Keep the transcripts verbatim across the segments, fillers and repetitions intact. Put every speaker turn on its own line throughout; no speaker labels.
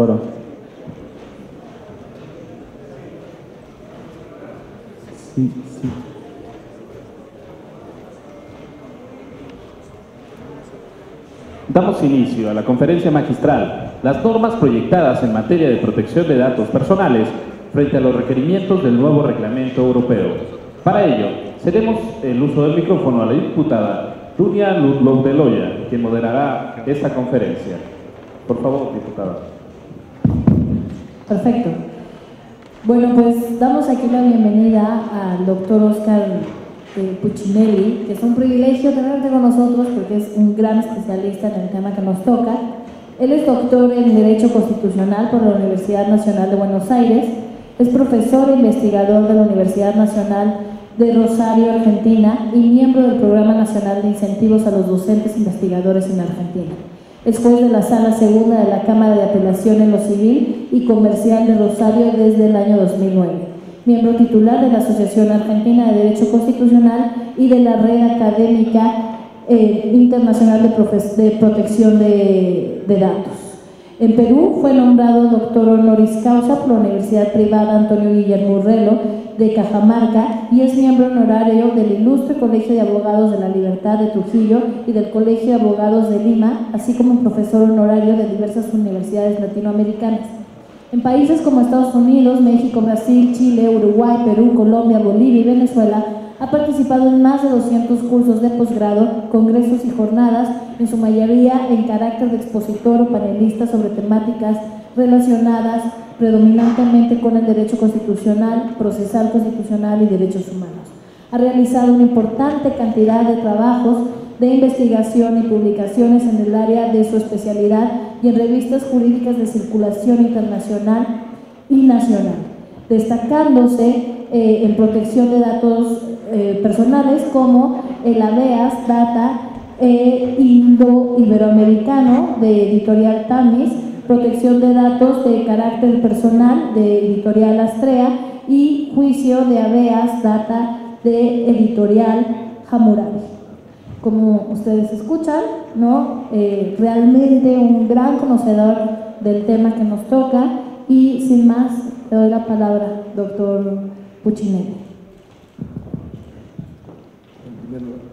acuerdo. Sí, sí. Damos inicio a la conferencia magistral, las normas proyectadas en materia de protección de datos personales frente a los requerimientos del nuevo reglamento europeo. Para ello, cedemos el uso del micrófono a la diputada Dunia Ludlow de Loya, quien moderará esta conferencia. Por favor, diputada.
Perfecto. Bueno, pues damos aquí la bienvenida al doctor Oscar eh, Puccinelli, que es un privilegio tenerte con nosotros porque es un gran especialista en el tema que nos toca. Él es doctor en Derecho Constitucional por la Universidad Nacional de Buenos Aires, es profesor e investigador de la Universidad Nacional de Rosario, Argentina, y miembro del Programa Nacional de Incentivos a los Docentes Investigadores en Argentina. Es juez de la Sala Segunda de la Cámara de Apelación en lo Civil y Comercial de Rosario desde el año dos mil nueve. Miembro titular de la Asociación Argentina de Derecho Constitucional y de la Red Académica eh, Internacional de, Profe- de Protección de, de Datos. En Perú fue nombrado doctor honoris causa por la Universidad Privada Antonio Guillermo Urrelo de Cajamarca y es miembro honorario del Ilustre Colegio de Abogados de la Libertad de Trujillo y del Colegio de Abogados de Lima, así como profesor honorario de diversas universidades latinoamericanas. En países como Estados Unidos, México, Brasil, Chile, Uruguay, Perú, Colombia, Bolivia y Venezuela, ha participado en más de doscientos cursos de posgrado, congresos y jornadas, en su mayoría en carácter de expositor o panelista sobre temáticas relacionadas predominantemente con el derecho constitucional, procesal constitucional y derechos humanos. Ha realizado una importante cantidad de trabajos de investigación y publicaciones en el área de su especialidad y en revistas jurídicas de circulación internacional y nacional, destacándose eh, en protección de datos eh, personales como el habeas data eh, indo-iberoamericano de editorial Tamis, protección de datos de carácter personal de editorial Astrea y juicio de habeas data de editorial Hammurabi. Como ustedes escuchan, ¿no? Eh, realmente un gran conocedor del tema que nos toca y sin más, le doy la palabra, doctor Puccinelli.
En primer lugar,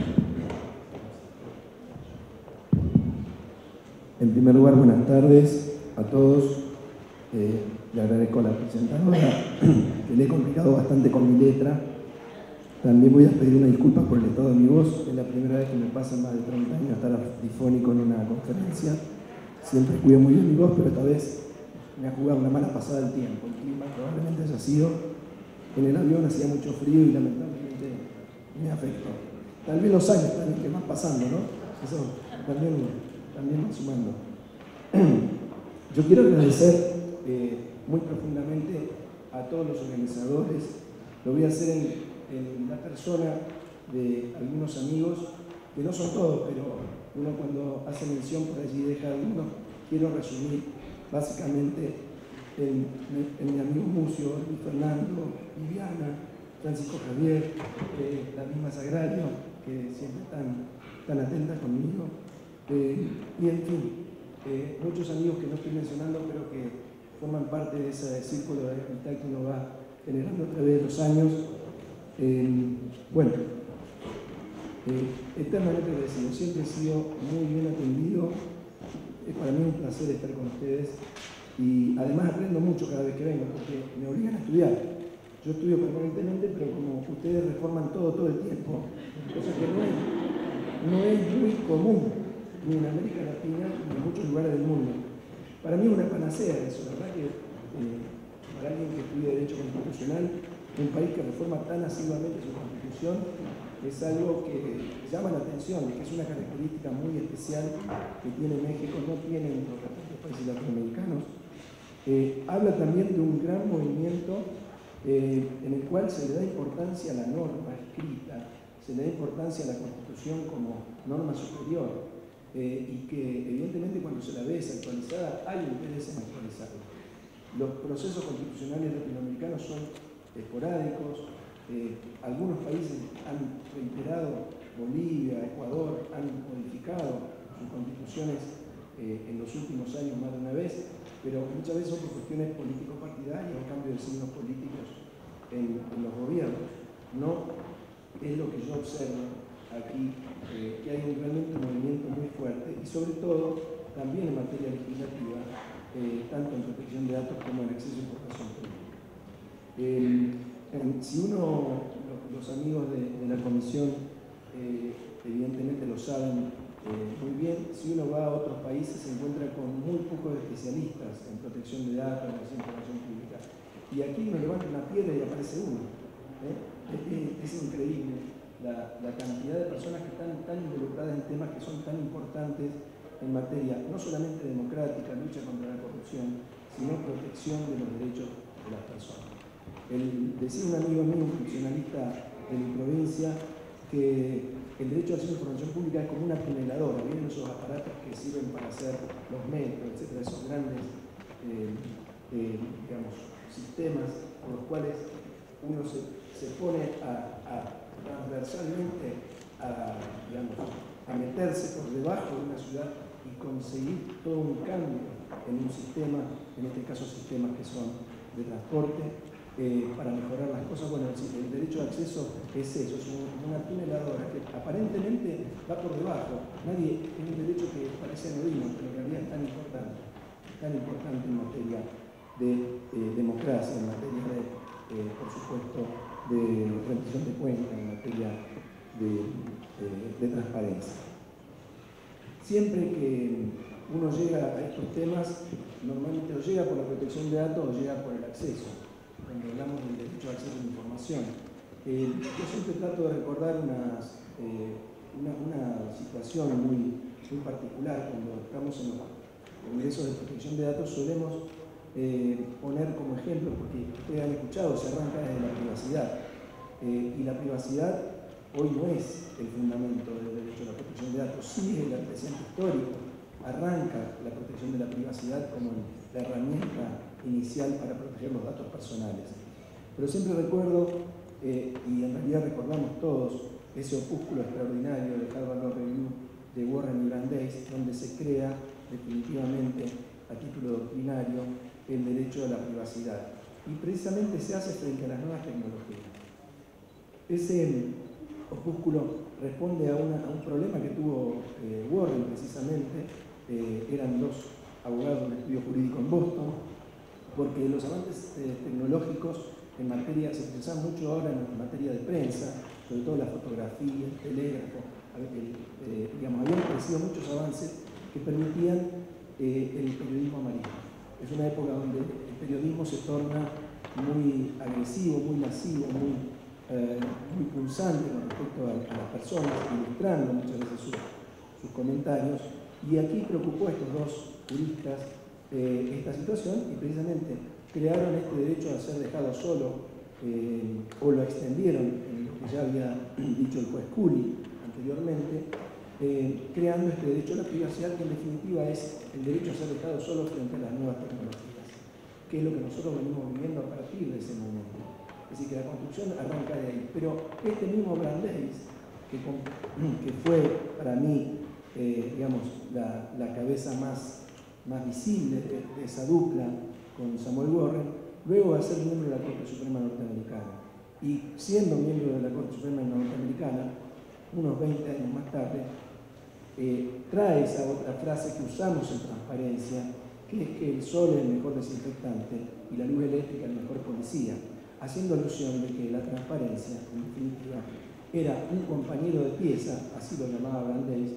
en primer lugar buenas tardes a todos. Eh, le agradezco a la presentadora que le he complicado bastante con mi letra. También voy a pedir una disculpa por el estado de mi voz. Es la primera vez que me pasa en más de treinta años estar difónico en una conferencia. Siempre cuido muy bien mi voz, pero esta vez me ha jugado una mala pasada el tiempo. El clima probablemente haya sido, en el avión hacía mucho frío y lamentablemente me afectó. Tal vez los años también que van pasando, ¿no? Eso también, también va sumando. Yo quiero agradecer eh, muy profundamente a todos los organizadores. Lo voy a hacer en en la persona de algunos amigos, que no son todos, pero uno cuando hace mención por allí deja algunos. Quiero resumir básicamente en, en mi amigo Mucio, Luis Fernando, Viviana, Francisco Javier, eh, la misma Sagrario, que siempre están tan atentas conmigo, eh, y en fin, eh, muchos amigos que no estoy mencionando, pero que forman parte de ese círculo de amistad que uno va generando a través de los años. Eh, bueno, eh, eternamente agradecido, siempre he sido muy bien atendido. Es para mí un placer estar con ustedes y además aprendo mucho cada vez que vengo porque me obligan a estudiar. Yo estudio permanentemente, pero como ustedes reforman todo todo el tiempo, cosa que no es, no es muy común ni en América Latina ni en muchos lugares del mundo. Para mí es una panacea eso, la verdad que eh, para alguien que estudia Derecho Constitucional, un país que reforma tan asiduamente su Constitución, es algo que llama la atención, que es una característica muy especial que tiene México, no tienen los restantes países latinoamericanos. Eh, habla también de un gran movimiento eh, en el cual se le da importancia a la norma escrita, se le da importancia a la Constitución como norma superior, eh, y que evidentemente cuando se la ve desactualizada hay interés en actualizarla. Los procesos constitucionales latinoamericanos son esporádicos, eh, algunos países han reiterado, Bolivia, Ecuador, han modificado sus constituciones eh, en los últimos años más de una vez, pero muchas veces son por cuestiones político-partidarias o cambio de signos políticos en, en los gobiernos. No es lo que yo observo aquí, eh, que hay un, realmente un movimiento muy fuerte y sobre todo también en materia legislativa, eh, tanto en protección de datos como en acceso a información pública. Eh, en, si uno, los amigos de, de la comisión, eh, evidentemente lo saben eh, muy bien, si uno va a otros países se encuentra con muy pocos especialistas en protección de datos, en acceso a información pública. Y aquí uno levanta una piedra y aparece uno. ¿eh? Es, es increíble la, la cantidad de personas que están tan involucradas en temas que son tan importantes en materia no solamente democrática, lucha contra la corrupción, sino protección de los derechos de las personas. El, decía un amigo mío, un funcionalista de mi provincia, que el derecho a acceso a información pública es como una tuneladora. ¿Vienen esos aparatos que sirven para hacer los metros, etcétera? Esos grandes eh, eh, digamos, sistemas por los cuales uno se, se pone a, a transversalmente a, digamos, a meterse por debajo de una ciudad y conseguir todo un cambio en un sistema, en este caso sistemas que son de transporte, eh, para mejorar las cosas. Bueno, el, el derecho de acceso es eso, es un, una tuneladora que aparentemente va por debajo. Nadie, es un derecho que parece anodino, pero en realidad es tan importante, tan importante en materia de eh, democracia, en materia de, eh, por supuesto, de rendición de cuentas, en materia de, de, de transparencia. Siempre que uno llega a estos temas, normalmente o llega por la protección de datos o llega por el acceso. Cuando hablamos del derecho de acceso a la información, eh, yo siempre trato de recordar unas, eh, una, una situación muy, muy particular. Cuando estamos en los congresos de protección de datos solemos eh, poner como ejemplo, porque ustedes han escuchado, se arranca desde la privacidad. Eh, y la privacidad hoy no es el fundamento del derecho a la protección de datos, sí es el antecedente histórico. Arranca la protección de la privacidad como la herramienta inicial para proteger los datos personales. Pero siempre recuerdo, eh, y en realidad recordamos todos, ese opúsculo extraordinario de Harvard Law Review de Warren y Brandeis, donde se crea definitivamente a título doctrinario el derecho a la privacidad. Y precisamente se hace frente a las nuevas tecnologías. Ese opúsculo responde a, una, a un problema que tuvo eh, Warren precisamente. Eh, eran dos abogados de estudio jurídico en Boston, porque los avances eh, tecnológicos en materia, se utilizan mucho ahora en materia de prensa, sobre todo la fotografía, el telégrafo, el, eh, digamos, habían crecido muchos avances que permitían eh, el periodismo amarillo. Es una época donde el periodismo se torna muy agresivo, muy masivo, muy, eh, muy punzante con respecto a, a las personas, ilustrando muchas veces sus, sus comentarios. Y aquí preocupó a estos dos juristas eh, esta situación y precisamente crearon este derecho a ser dejado solo eh, o lo extendieron en lo que ya había dicho el juez Cooley anteriormente, eh, creando este derecho a la privacidad, que en definitiva es el derecho a ser dejado solo frente a las nuevas tecnologías, que es lo que nosotros venimos viviendo a partir de ese momento. Es decir, que la construcción arranca de ahí. Pero este mismo Brandeis, que, que fue para mí Eh, digamos, la, la cabeza más, más visible de, de esa dupla con Samuel Warren, luego de ser miembro de la Corte Suprema Norteamericana. Y siendo miembro de la Corte Suprema Norteamericana, unos veinte años más tarde, eh, trae esa otra frase que usamos en transparencia, que es que el sol es el mejor desinfectante y la luz eléctrica el mejor policía, haciendo alusión de que la transparencia, en definitiva, era un compañero de pieza, así lo llamaba Brandeis,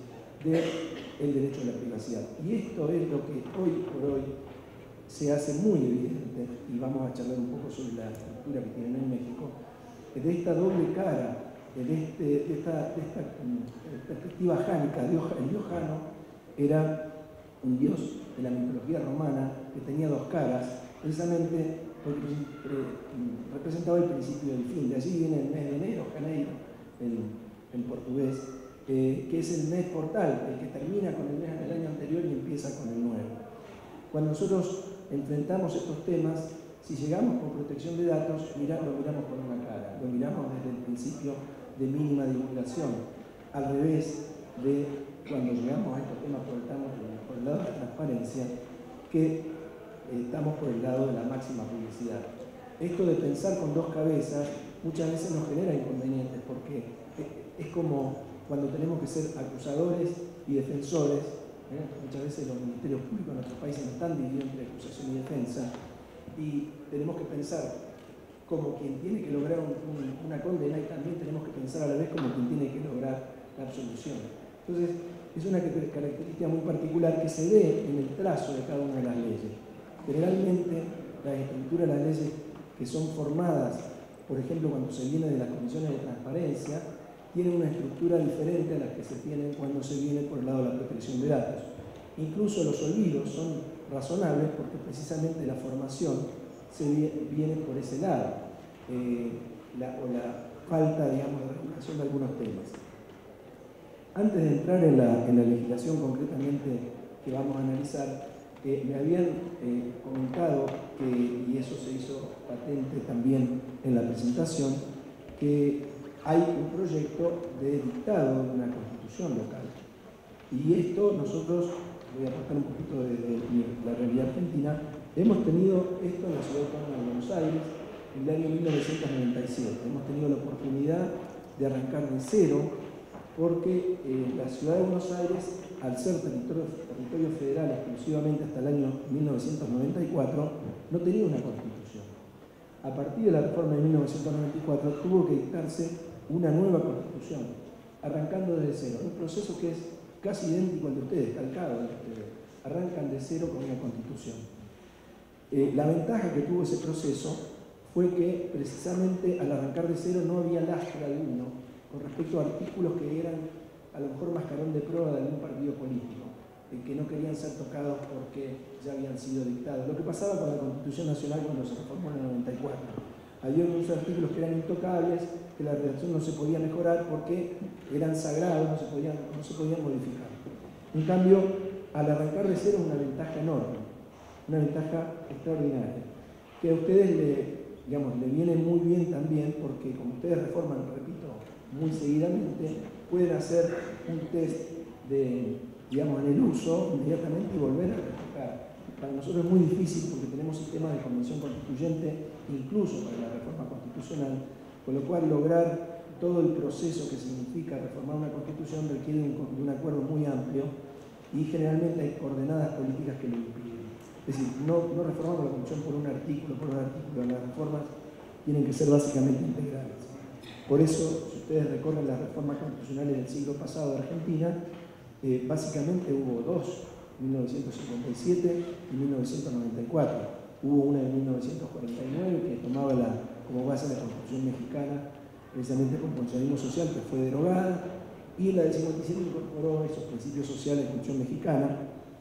del derecho a la privacidad. Y esto es lo que hoy por hoy se hace muy evidente, y vamos a charlar un poco sobre la estructura que tienen en México, de esta doble cara, de, este, de esta, de esta perspectiva jánica. El dios Jano era un dios de la mitología romana que tenía dos caras, precisamente porque representaba el principio del fin. De allí viene el mes de enero, Janeiro, en, en portugués, Eh, que es el mes portal, el que termina con el mes del año anterior y empieza con el nuevo. Cuando nosotros enfrentamos estos temas, si llegamos por protección de datos, mirá, lo miramos por una cara, lo miramos desde el principio de mínima divulgación, al revés de cuando llegamos a estos temas por el, por el lado de la transparencia, que eh, estamos por el lado de la máxima publicidad. Esto de pensar con dos cabezas muchas veces nos genera inconvenientes, porque es como cuando tenemos que ser acusadores y defensores. ¿eh? Muchas veces los ministerios públicos en nuestros países no están divididos entre acusación y defensa, y tenemos que pensar como quien tiene que lograr un, un, una condena, y también tenemos que pensar a la vez como quien tiene que lograr la absolución. Entonces, es una característica muy particular que se ve en el trazo de cada una de las leyes. Generalmente, las estructuras de las leyes que son formadas, por ejemplo, cuando se viene de las comisiones de transparencia, tienen una estructura diferente a las que se tienen cuando se viene por el lado de la protección de datos. Incluso los olvidos son razonables porque precisamente la formación se viene por ese lado, eh, la, o la falta, digamos, de regulación de algunos temas. Antes de entrar en la, en la legislación concretamente que vamos a analizar, eh, me habían eh, comentado, que, y eso se hizo patente también en la presentación, que hay un proyecto de dictado de una constitución local. Y esto nosotros, voy a aportar un poquito de, de, de la realidad argentina, hemos tenido esto en la Ciudad Autónoma de Buenos Aires en el año mil novecientos noventa y siete. Hemos tenido la oportunidad de arrancar de cero, porque eh, la Ciudad de Buenos Aires, al ser territorio, territorio federal exclusivamente hasta el año mil novecientos noventa y cuatro, no tenía una constitución. A partir de la reforma de mil novecientos noventa y cuatro tuvo que dictarse una nueva constitución, arrancando desde cero. Un proceso que es casi idéntico al de ustedes, calcado al de ustedes. Arrancan de cero con una constitución. Eh, la ventaja que tuvo ese proceso fue que precisamente al arrancar de cero no había lastre alguno con respecto a artículos que eran a lo mejor mascarón de prueba de algún partido político, eh, que no querían ser tocados porque ya habían sido dictados. Lo que pasaba con la Constitución Nacional cuando se reformó en el noventa y cuatro. Había unos artículos que eran intocables, que la redacción no se podía mejorar porque eran sagrados, no se podían, no se podían modificar. En cambio, al arrancar de cero es una ventaja enorme, una ventaja extraordinaria, que a ustedes le, digamos, le viene muy bien también porque como ustedes reforman, repito, muy seguidamente, pueden hacer un test de, digamos, en el uso inmediatamente y volver a respetar. Para nosotros es muy difícil porque tenemos sistemas de convención constituyente, incluso para la reforma constitucional, con lo cual lograr todo el proceso que significa reformar una constitución requiere de un, de un acuerdo muy amplio, y generalmente hay coordenadas políticas que lo impiden. Es decir, no, no reformamos la constitución por un artículo, por un artículo, las reformas tienen que ser básicamente integrales. Por eso, si ustedes recorren las reformas constitucionales del siglo pasado de Argentina, eh, básicamente hubo dos, mil novecientos cincuenta y siete y mil novecientos noventa y cuatro. Hubo una de mil novecientos cuarenta y nueve que tomaba la, como base la Constitución mexicana, precisamente con funcionalismo social, que fue derogada, y la del cincuenta y siete incorporó esos principios sociales de la Constitución mexicana,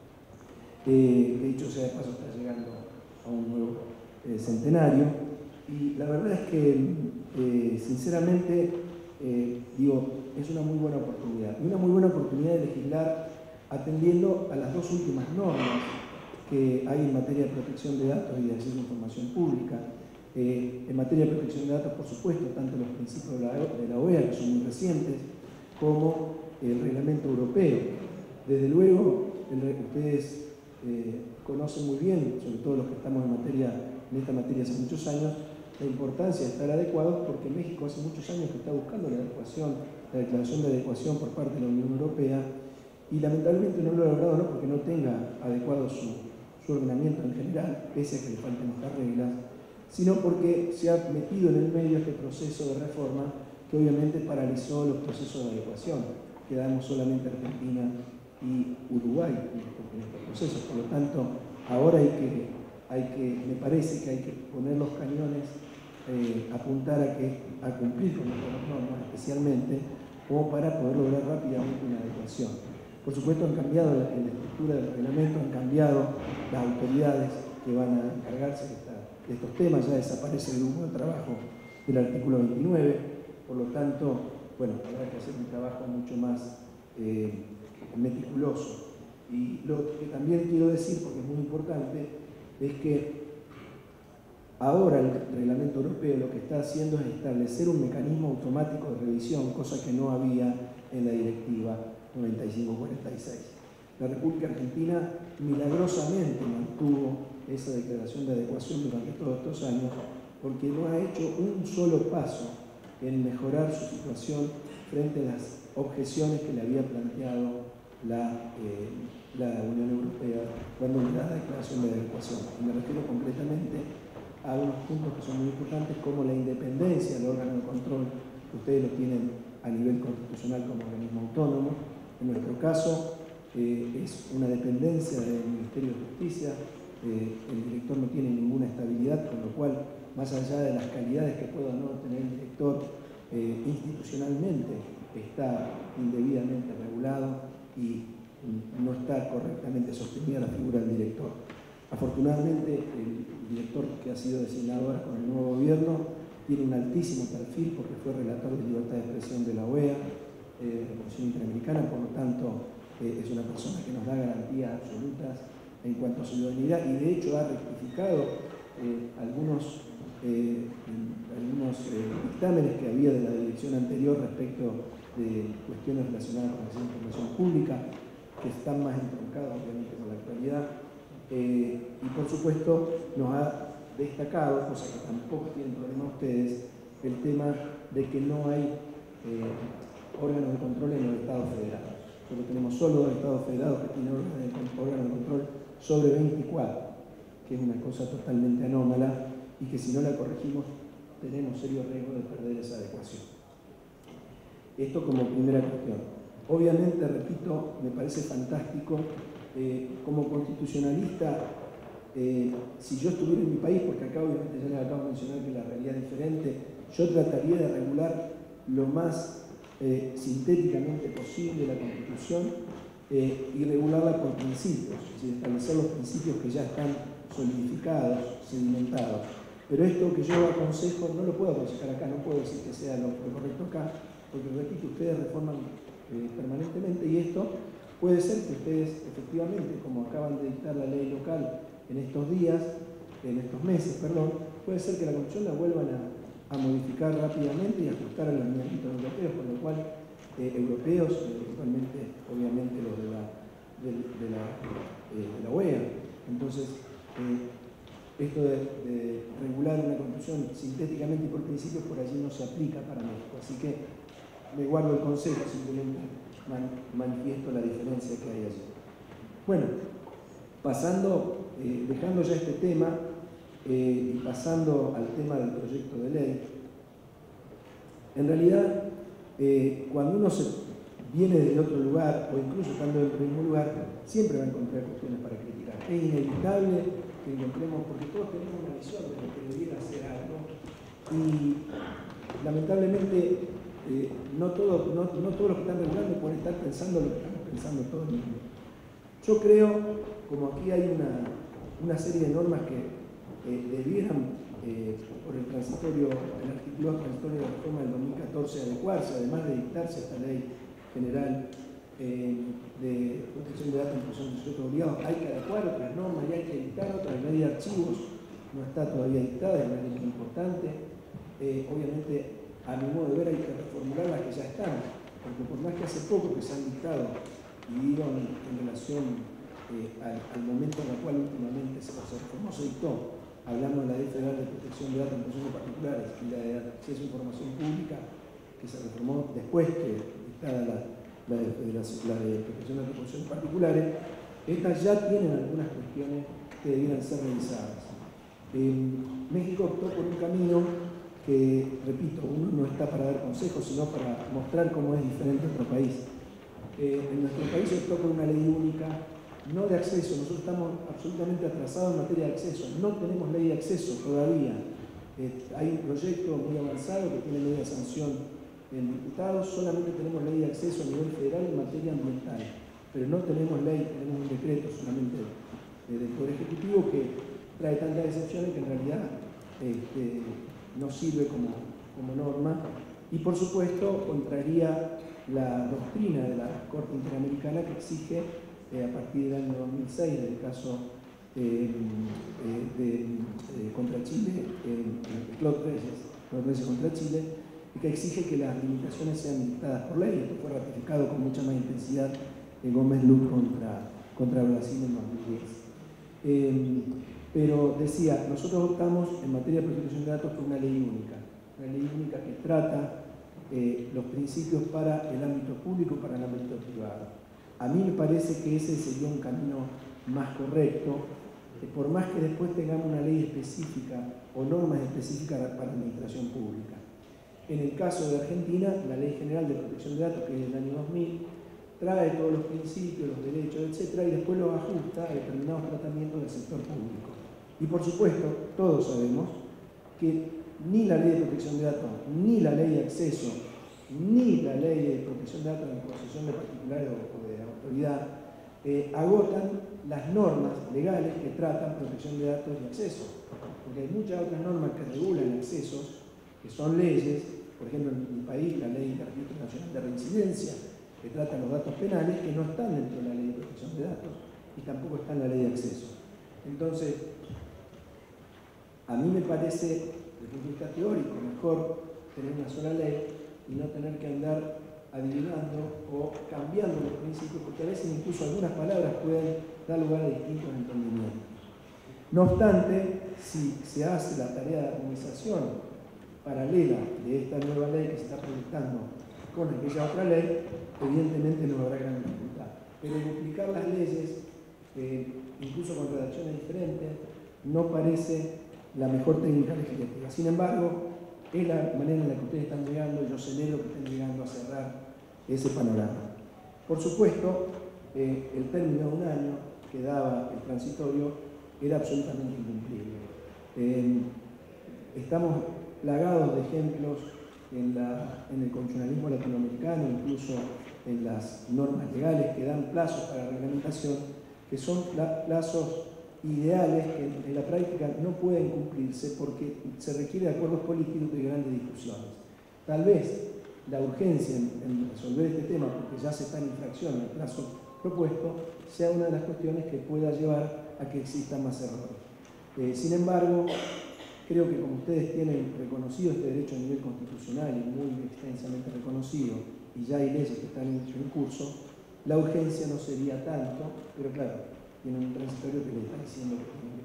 eh, que dicho sea de paso está llegando a un nuevo eh, centenario. Y la verdad es que, eh, sinceramente, eh, digo, es una muy buena oportunidad. Y una muy buena oportunidad de legislar atendiendo a las dos últimas normas que hay en materia de protección de datos y de acceso a información pública. Eh, en materia de protección de datos, por supuesto, tanto los principios de la, de la O E A, que son muy recientes, como el reglamento europeo. Desde luego, el, ustedes eh, conocen muy bien, sobre todo los que estamos en, materia, en esta materia hace muchos años, la importancia de estar adecuados, porque México hace muchos años que está buscando la adecuación, la declaración de adecuación por parte de la Unión Europea, y lamentablemente no lo ha logrado, no porque no tenga adecuado su, su ordenamiento en general, pese a que le falten estas reglas, sino porque se ha metido en el medio este proceso de reforma que obviamente paralizó los procesos de adecuación. Quedamos solamente Argentina y Uruguay en estos procesos. Por lo tanto, ahora hay que, hay que, me parece que hay que poner los cañones, eh, apuntar a, que, a cumplir con estas normas especialmente, como para poder lograr rápidamente una adecuación. Por supuesto, han cambiado la, la estructura del reglamento, han cambiado las autoridades que van a encargarse de, esta, de estos temas, ya desaparece el grupo de trabajo del artículo veintinueve, por lo tanto, bueno, habrá que hacer un trabajo mucho más eh, meticuloso. Y lo que también quiero decir, porque es muy importante, es que ahora el reglamento europeo lo que está haciendo es establecer un mecanismo automático de revisión, cosa que no había en la directiva noventa y cinco cuarenta y seis. La República Argentina milagrosamente mantuvo esa declaración de adecuación durante todos estos años, porque no ha hecho un solo paso en mejorar su situación frente a las objeciones que le había planteado la, eh, la Unión Europea cuando le da la declaración de adecuación. Y me refiero concretamente a unos puntos que son muy importantes, como la independencia del órgano de control, que ustedes lo tienen a nivel constitucional como organismo autónomo. En nuestro caso, eh, es una dependencia del Ministerio de Justicia, eh, el director no tiene ninguna estabilidad, con lo cual, más allá de las calidades que pueda no tener el director, eh, institucionalmente está indebidamente regulado y no está correctamente sostenida la figura del director. Afortunadamente, el director que ha sido designado ahora con el nuevo gobierno tiene un altísimo perfil porque fue relator de libertad de expresión de la O E A, eh, de la Comisión Interamericana, por lo tanto eh, es una persona que nos da garantías absolutas en cuanto a su idoneidad y de hecho ha rectificado eh, algunos, eh, algunos eh, dictámenes que había de la dirección anterior respecto de cuestiones relacionadas con la información pública, que están más entroncadas obviamente con la actualidad. Eh, y por supuesto nos ha destacado, cosa que tampoco tienen problema ustedes, el tema de que no hay eh, órganos de control en los estados federados. Solo tenemos solo dos estados federados que tienen órganos de, órganos de control sobre veinticuatro, que es una cosa totalmente anómala y que si no la corregimos tenemos serio riesgo de perder esa adecuación. Esto como primera cuestión. Obviamente, repito, me parece fantástico. Eh, como constitucionalista, eh, si yo estuviera en mi país, porque acá obviamente ya les acabo de mencionar que la realidad es diferente, yo trataría de regular lo más eh, sintéticamente posible la Constitución eh, y regularla por principios, es decir, establecer los principios que ya están solidificados, sedimentados. Pero esto que yo aconsejo, no lo puedo aconsejar acá, no puedo decir que sea lo, lo correcto acá, porque repito, ustedes reforman eh, permanentemente y esto puede ser que ustedes efectivamente, como acaban de dictar la ley local en estos días, en estos meses, perdón, puede ser que la Constitución la vuelvan a, a modificar rápidamente y ajustar a los lineamientos europeos, con lo cual eh, europeos, principalmente obviamente los de la, de, de la, eh, de la O E A. Entonces, eh, esto de, de regular una Constitución sintéticamente y por principios por allí no se aplica para México, así que me guardo el consejo, simplemente man, manifiesto la diferencia que hay allí. Bueno, pasando, eh, dejando ya este tema eh, y pasando al tema del proyecto de ley, en realidad, eh, cuando uno se viene de otro lugar, o incluso estando dentro del mismo lugar, siempre va a encontrar cuestiones para criticar. Es inevitable que encontremos, porque todos tenemos una visión de lo que debiera ser algo, y lamentablemente eh, no, todo, no, no todos los que están regulando pueden estar pensando lo que estamos pensando todos mismos. Yo creo, como aquí hay una, una serie de normas que eh, debieran, eh, por el transitorio, el articulado transitorio de la reforma del dos mil catorce, adecuarse, además de dictarse esta ley general eh, de protección de datos en función de sujetos obligados, hay que adecuar otras normas y hay que dictar otras. La ley de archivos no está todavía dictada, es una ley muy importante. Eh, obviamente, a mi modo de ver, hay que reformular las que ya están, porque por más que hace poco que se han dictado y digo en, en relación eh, al, al momento en el cual últimamente se, se reformó, se dictó, hablando de la Ley Federal de Protección de Datos en Función de Particulares y la de Acceso a Información Pública, que se reformó después que dictada la, la, de, la, la de Protección de Datos en Función de Particulares, estas ya tienen algunas cuestiones que debieran ser revisadas. Eh, México optó por un camino que, repito, uno no está para dar consejos, sino para mostrar cómo es diferente a otro país. Eh, en nuestro país se optó por una ley única, no de acceso. Nosotros estamos absolutamente atrasados en materia de acceso. No tenemos ley de acceso todavía. Eh, hay un proyecto muy avanzado que tiene ley de sanción en diputados. Solamente tenemos ley de acceso a nivel federal en materia ambiental. Pero no tenemos ley, tenemos un decreto solamente eh, del Poder Ejecutivo que trae tantas excepciones que en realidad este, no sirve como, como norma. Y por supuesto contraría la doctrina de la Corte Interamericana que exige eh, a partir del año dos mil seis, del caso eh, eh, de, eh, contra Chile, eh, Claude Reyes, Claude Reyes contra Chile, y que exige que las limitaciones sean dictadas por ley. Esto fue ratificado con mucha más intensidad en Gómez Luz contra, contra Brasil en dos mil diez. Eh, Pero decía, nosotros optamos en materia de protección de datos por una ley única, una ley única que trata eh, los principios para el ámbito público y para el ámbito privado. A mí me parece que ese sería un camino más correcto, eh, por más que después tengamos una ley específica o normas específicas para la administración pública. En el caso de Argentina, la Ley General de Protección de Datos, que es del año dos mil, trae todos los principios, los derechos, etcétera, y después los ajusta a determinados tratamientos del sector público. Y por supuesto, todos sabemos que ni la Ley de Protección de Datos, ni la Ley de Acceso, ni la Ley de Protección de Datos en posesión de particulares o de autoridad, eh, agotan las normas legales que tratan protección de datos y acceso. Porque hay muchas otras normas que regulan accesos, que son leyes, por ejemplo en mi país la Ley de Registro Nacional de Reincidencia, que trata los datos penales, que no están dentro de la Ley de Protección de Datos y tampoco está en la Ley de Acceso. Entonces, a mí me parece, desde el punto de vista teórico, mejor tener una sola ley y no tener que andar adivinando o cambiando los principios, porque a veces incluso algunas palabras pueden dar lugar a distintos entendimientos. No obstante, si se hace la tarea de armonización paralela de esta nueva ley que se está proyectando con aquella otra ley, evidentemente no habrá gran dificultad. Pero duplicar las leyes, eh, incluso con redacciones diferentes, no parece la mejor técnica legislativa. Sin embargo, es la manera en la que ustedes están llegando, y yo celebro que estén llegando a cerrar ese panorama. Por supuesto, eh, el término de un año que daba el transitorio era absolutamente incumplible. Eh, estamos plagados de ejemplos en, la, en el constitucionalismo latinoamericano, incluso en las normas legales que dan plazos para reglamentación, que son plazos ideales que en la práctica no pueden cumplirse porque se requiere de acuerdos políticos y grandes discusiones. Tal vez la urgencia en, en resolver este tema, porque ya se está en infracción el plazo propuesto, sea una de las cuestiones que pueda llevar a que existan más errores. Eh, sin embargo, creo que como ustedes tienen reconocido este derecho a nivel constitucional y muy extensamente reconocido, y ya hay leyes que están en, en curso, la urgencia no sería tanto, pero claro, tienen un transitorio que le está diciendo que tienen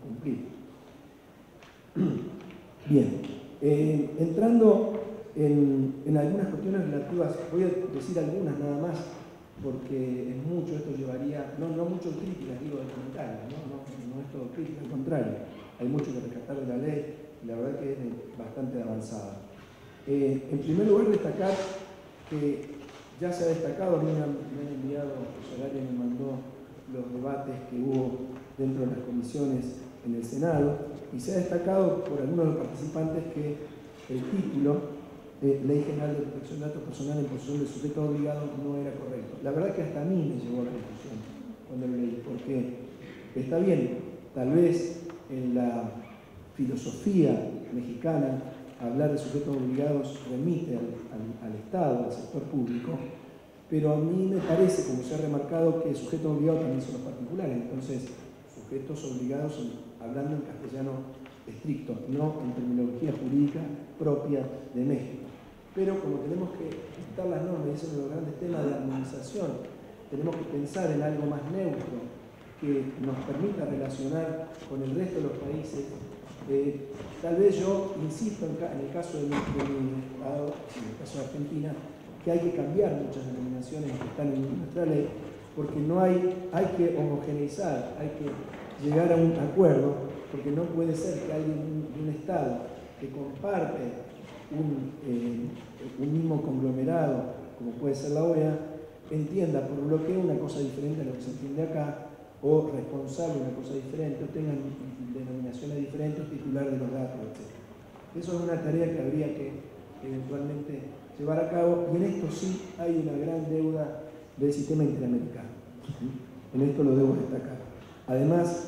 que cumplir. Bien, eh, entrando en, en algunas cuestiones relativas, voy a decir algunas nada más, porque es mucho, esto llevaría, no, no mucho críticas, digo, de comentarios, ¿no? No, no es todo crítica, al contrario, hay mucho que rescatar de la ley, y la verdad que es bastante avanzada. Eh, en primer lugar, destacar que ya se ha destacado, a mí me han, me han enviado, Solari me mandó los debates que hubo dentro de las comisiones en el Senado, y se ha destacado por algunos de los participantes que el título de Ley General de Protección de Datos Personales en posesión del sujeto obligado no era correcto. La verdad que hasta a mí me llegó a la confusión cuando lo leí, porque está bien, tal vez en la filosofía mexicana hablar de sujetos obligados remite al, al, al Estado, al sector público, pero a mí me parece, como se ha remarcado, que sujetos obligados también son los particulares. Entonces, sujetos obligados son, hablando en castellano estricto, no en terminología jurídica propia de México. Pero como tenemos que ajustar las normas, y ese es uno de los grandes temas de armonización, tenemos que pensar en algo más neutro que nos permita relacionar con el resto de los países. Eh, tal vez yo insisto en, en el caso de mi, de mi estado, en el caso de Argentina, que hay que cambiar muchas denominaciones que están en nuestra ley, porque no hay, hay que homogeneizar, hay que llegar a un acuerdo, porque no puede ser que alguien de un Estado que comparte un, eh, un mismo conglomerado, como puede ser la O E A, entienda por bloqueo una cosa diferente a lo que se entiende acá, o responsable una cosa diferente, o tengan denominaciones diferentes, titular de los datos, etcétera. Eso es una tarea que habría que eventualmente llevar a cabo, y en esto sí hay una gran deuda del sistema interamericano. En esto lo debo destacar. Además,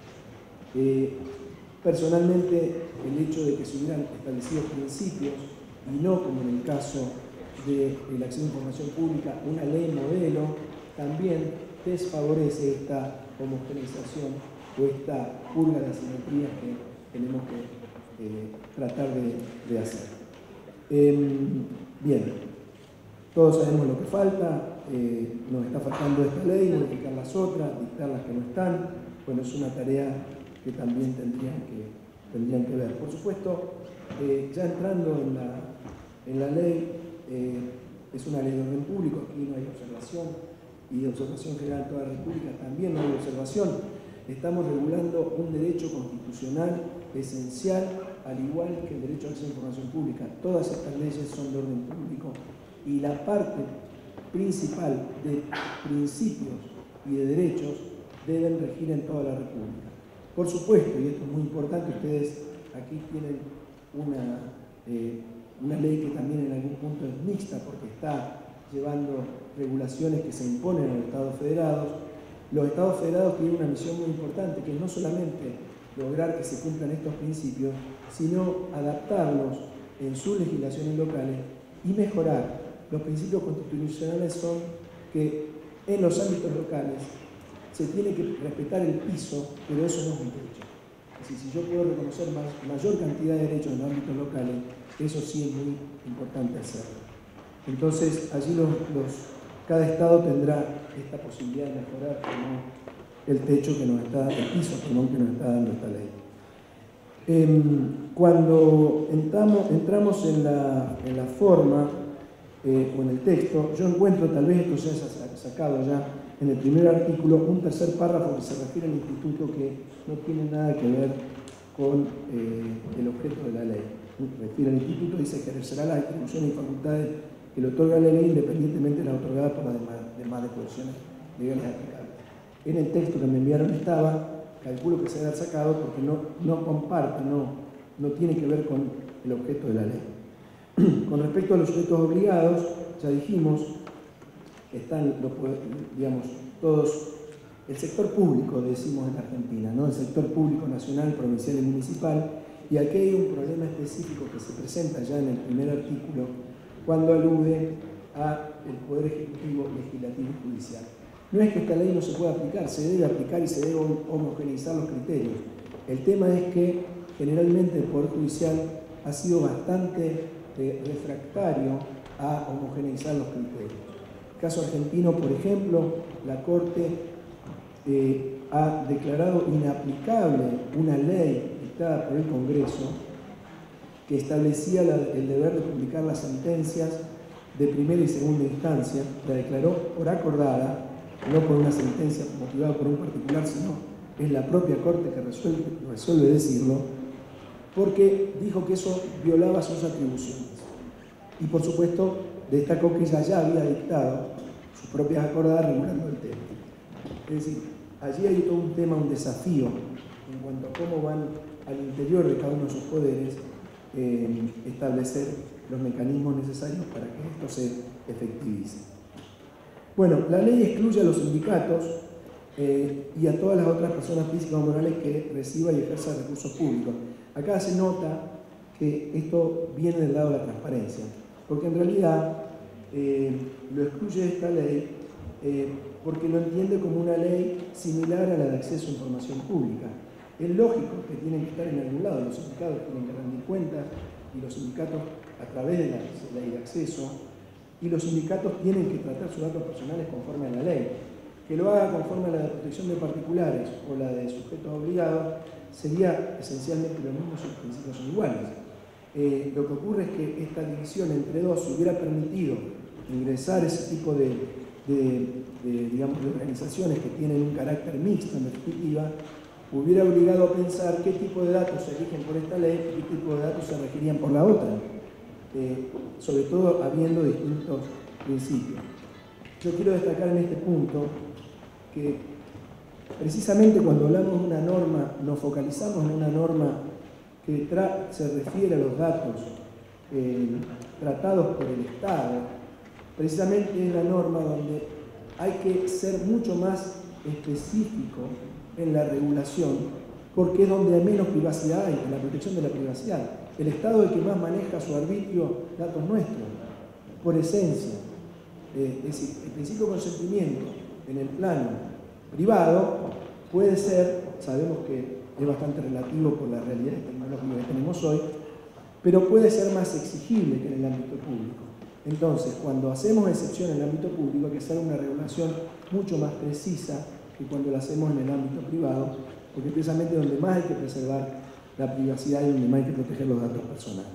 eh, personalmente, el hecho de que se hubieran establecido principios, y no como en el caso del acceso a información pública, una ley modelo, también desfavorece esta homogeneización o esta purga de asimetrías que tenemos que eh, tratar de, de hacer. Eh, bien, todos sabemos lo que falta, eh, nos está faltando esta ley, modificar las otras, dictar las que no están. Bueno, es una tarea que también tendrían que, tendrían que ver. Por supuesto, eh, ya entrando en la, en la ley, eh, es una ley de orden público, aquí no hay observación, y de observación general en toda la República también no hay observación. Estamos regulando un derecho constitucional esencial, al igual que el derecho a acceso a información pública. Todas estas leyes son de orden público y la parte principal de principios y de derechos deben regir en toda la República. Por supuesto, y esto es muy importante, ustedes aquí tienen una, eh, una ley que también en algún punto es mixta porque está llevando regulaciones que se imponen a los Estados federados. Los Estados federados tienen una misión muy importante, que es no solamente lograr que se cumplan estos principios, sino adaptarlos en sus legislaciones locales y mejorar. Los principios constitucionales son que en los ámbitos locales se tiene que respetar el piso, pero eso no es un derecho. Es decir, si yo puedo reconocer más, mayor cantidad de derechos en los ámbitos locales, eso sí es muy importante hacerlo. Entonces, allí los, los, cada estado tendrá esta posibilidad de mejorar como el techo que nos está, el piso perdón, que nos está dando esta ley. Eh, cuando entramos, entramos en, la, en la forma eh, o en el texto, yo encuentro, tal vez esto se haya sacado ya en el primer artículo, un tercer párrafo que se refiere al instituto que no tiene nada que ver con eh, el objeto de la ley. Refiere al instituto, dice que ejercerá las atribuciones y facultades que le otorga la ley independientemente de las otorgadas por las demás, demás disposiciones legales aplicables. En el texto que me enviaron estaba, calculo que se debe haber sacado porque no, no comparte, no, no tiene que ver con el objeto de la ley. Con respecto a los sujetos obligados, ya dijimos que están, los, digamos, todos, el sector público, decimos en Argentina, ¿no? El sector público nacional, provincial y municipal, y aquí hay un problema específico que se presenta ya en el primer artículo, cuando alude al Poder Ejecutivo, Legislativo y Judicial. No es que esta ley no se pueda aplicar, se debe aplicar y se debe homogeneizar los criterios. El tema es que generalmente el Poder Judicial ha sido bastante eh, refractario a homogeneizar los criterios. En el caso argentino, por ejemplo, la Corte eh, ha declarado inaplicable una ley dictada por el Congreso que establecía la, el deber de publicar las sentencias de primera y segunda instancia, la declaró por acordada, no por una sentencia motivada por un particular, sino es la propia Corte que resuelve, resuelve decirlo, porque dijo que eso violaba sus atribuciones. Y por supuesto, destacó que ella ya había dictado sus propias acordadas regulando el tema. Es decir, allí hay todo un tema, un desafío en cuanto a cómo van al interior de cada uno de sus poderes eh, establecer los mecanismos necesarios para que esto se efectivice. Bueno, la ley excluye a los sindicatos eh, y a todas las otras personas físicas o morales que reciban y ejerzan recursos públicos. Acá se nota que esto viene del lado de la transparencia, porque en realidad eh, lo excluye esta ley eh, porque lo entiende como una ley similar a la de acceso a información pública. Es lógico que tienen que estar en algún lado, los sindicatos tienen que rendir cuentas y los sindicatos a través de la ley de acceso, y los sindicatos tienen que tratar sus datos personales conforme a la ley. Que lo haga conforme a la de protección de particulares o la de sujetos obligados sería esencialmente lo mismo si los principios son iguales. Eh, lo que ocurre es que esta división entre dos hubiera permitido ingresar ese tipo de, de, de, digamos, de organizaciones que tienen un carácter mixto en definitiva, hubiera obligado a pensar qué tipo de datos se rigen por esta ley y qué tipo de datos se regirían por la otra, eh, sobre todo habiendo distintos principios. Yo quiero destacar en este punto que precisamente cuando hablamos de una norma, nos focalizamos en una norma que se refiere a los datos eh, tratados por el Estado, precisamente es la norma donde hay que ser mucho más específico en la regulación, porque es donde hay menos privacidad hay, en la protección de la privacidad. El Estado es el que más maneja su arbitrio datos nuestros, por esencia. Eh, es decir, el principio de consentimiento en el plano privado puede ser, sabemos que es bastante relativo por las realidades tecnológicas que tenemos hoy, pero puede ser más exigible que en el ámbito público. Entonces, cuando hacemos excepción en el ámbito público, hay que hacer una regulación mucho más precisa que cuando la hacemos en el ámbito privado, porque precisamente es donde más hay que preservar la privacidad y donde más hay que proteger los datos personales.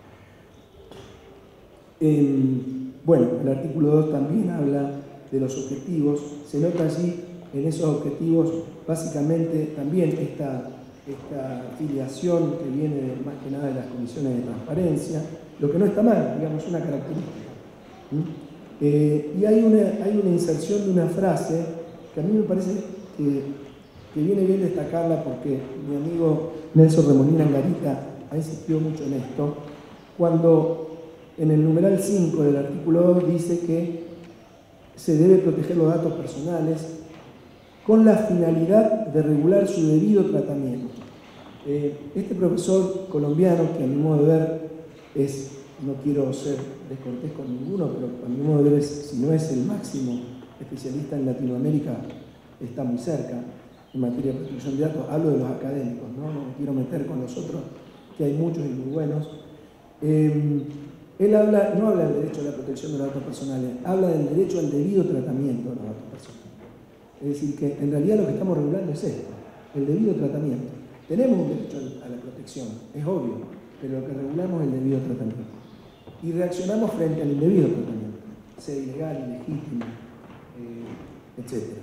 Eh, bueno, el artículo dos también habla de los objetivos. Se nota allí en esos objetivos básicamente también esta, esta filiación que viene más que nada de las comisiones de transparencia, lo que no está mal, digamos, una característica. ¿Mm? Eh, y hay una, hay una inserción de una frase que a mí me parece que, que viene bien destacarla porque mi amigo Nelson Remolina Angarita ha insistido mucho en esto, cuando en el numeral cinco del artículo dos dice que se debe proteger los datos personales con la finalidad de regular su debido tratamiento. Eh, este profesor colombiano, que a mi modo de ver es, no quiero ser descortés con ninguno, pero a mi modo de ver, es, si no es el máximo especialista en Latinoamérica, está muy cerca en materia de protección de datos. Hablo de los académicos, no, no me quiero meter con los otros, que hay muchos y muy buenos. Eh, él habla, no habla del derecho a la protección de los datos personales, habla del derecho al debido tratamiento de los datos personales. Es decir, que en realidad lo que estamos regulando es esto, el debido tratamiento. Tenemos un derecho a la protección, es obvio, pero lo que regulamos es el debido tratamiento. Y reaccionamos frente al indebido tratamiento, sea ilegal, ilegítimo, eh, etcétera.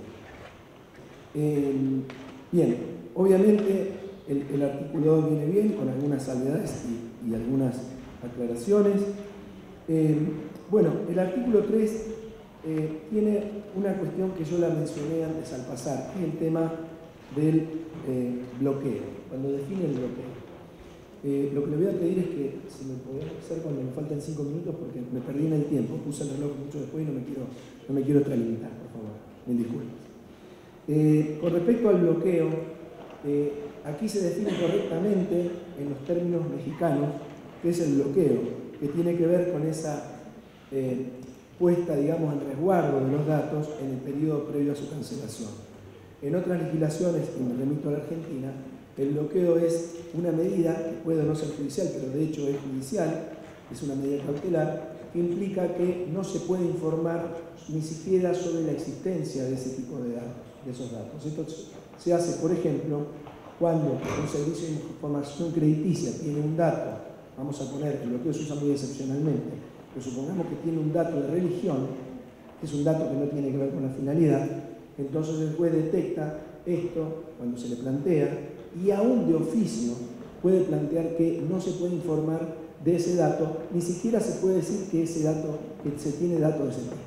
Eh, bien, obviamente el, el artículo dos viene bien, con algunas salvedades y, y algunas aclaraciones. Eh, bueno, el artículo tres eh, tiene una cuestión que yo la mencioné antes al pasar, que es el tema del eh, bloqueo, cuando define el bloqueo. Eh, lo que le voy a pedir es que, si me podés hacer cuando me faltan cinco minutos, porque me perdí en el tiempo, puse el reloj mucho después y no me quiero, no me quiero extralimitar, por favor, me disculpen. Eh, con respecto al bloqueo, eh, aquí se define correctamente en los términos mexicanos qué es el bloqueo, que tiene que ver con esa eh, puesta, digamos, en resguardo de los datos en el periodo previo a su cancelación. En otras legislaciones, y me remito a la Argentina, el bloqueo es una medida que puede no ser judicial, pero de hecho es judicial, es una medida cautelar, que implica que no se puede informar ni siquiera sobre la existencia de ese tipo de datos, de esos datos. Esto se hace, por ejemplo, cuando un servicio de información crediticia tiene un dato, vamos a poner, el bloqueo se usa muy excepcionalmente, pero supongamos que tiene un dato de religión, que es un dato que no tiene que ver con la finalidad, entonces el juez detecta esto cuando se le plantea y aún de oficio puede plantear que no se puede informar de ese dato, ni siquiera se puede decir que ese dato, que se tiene dato de ese tipo.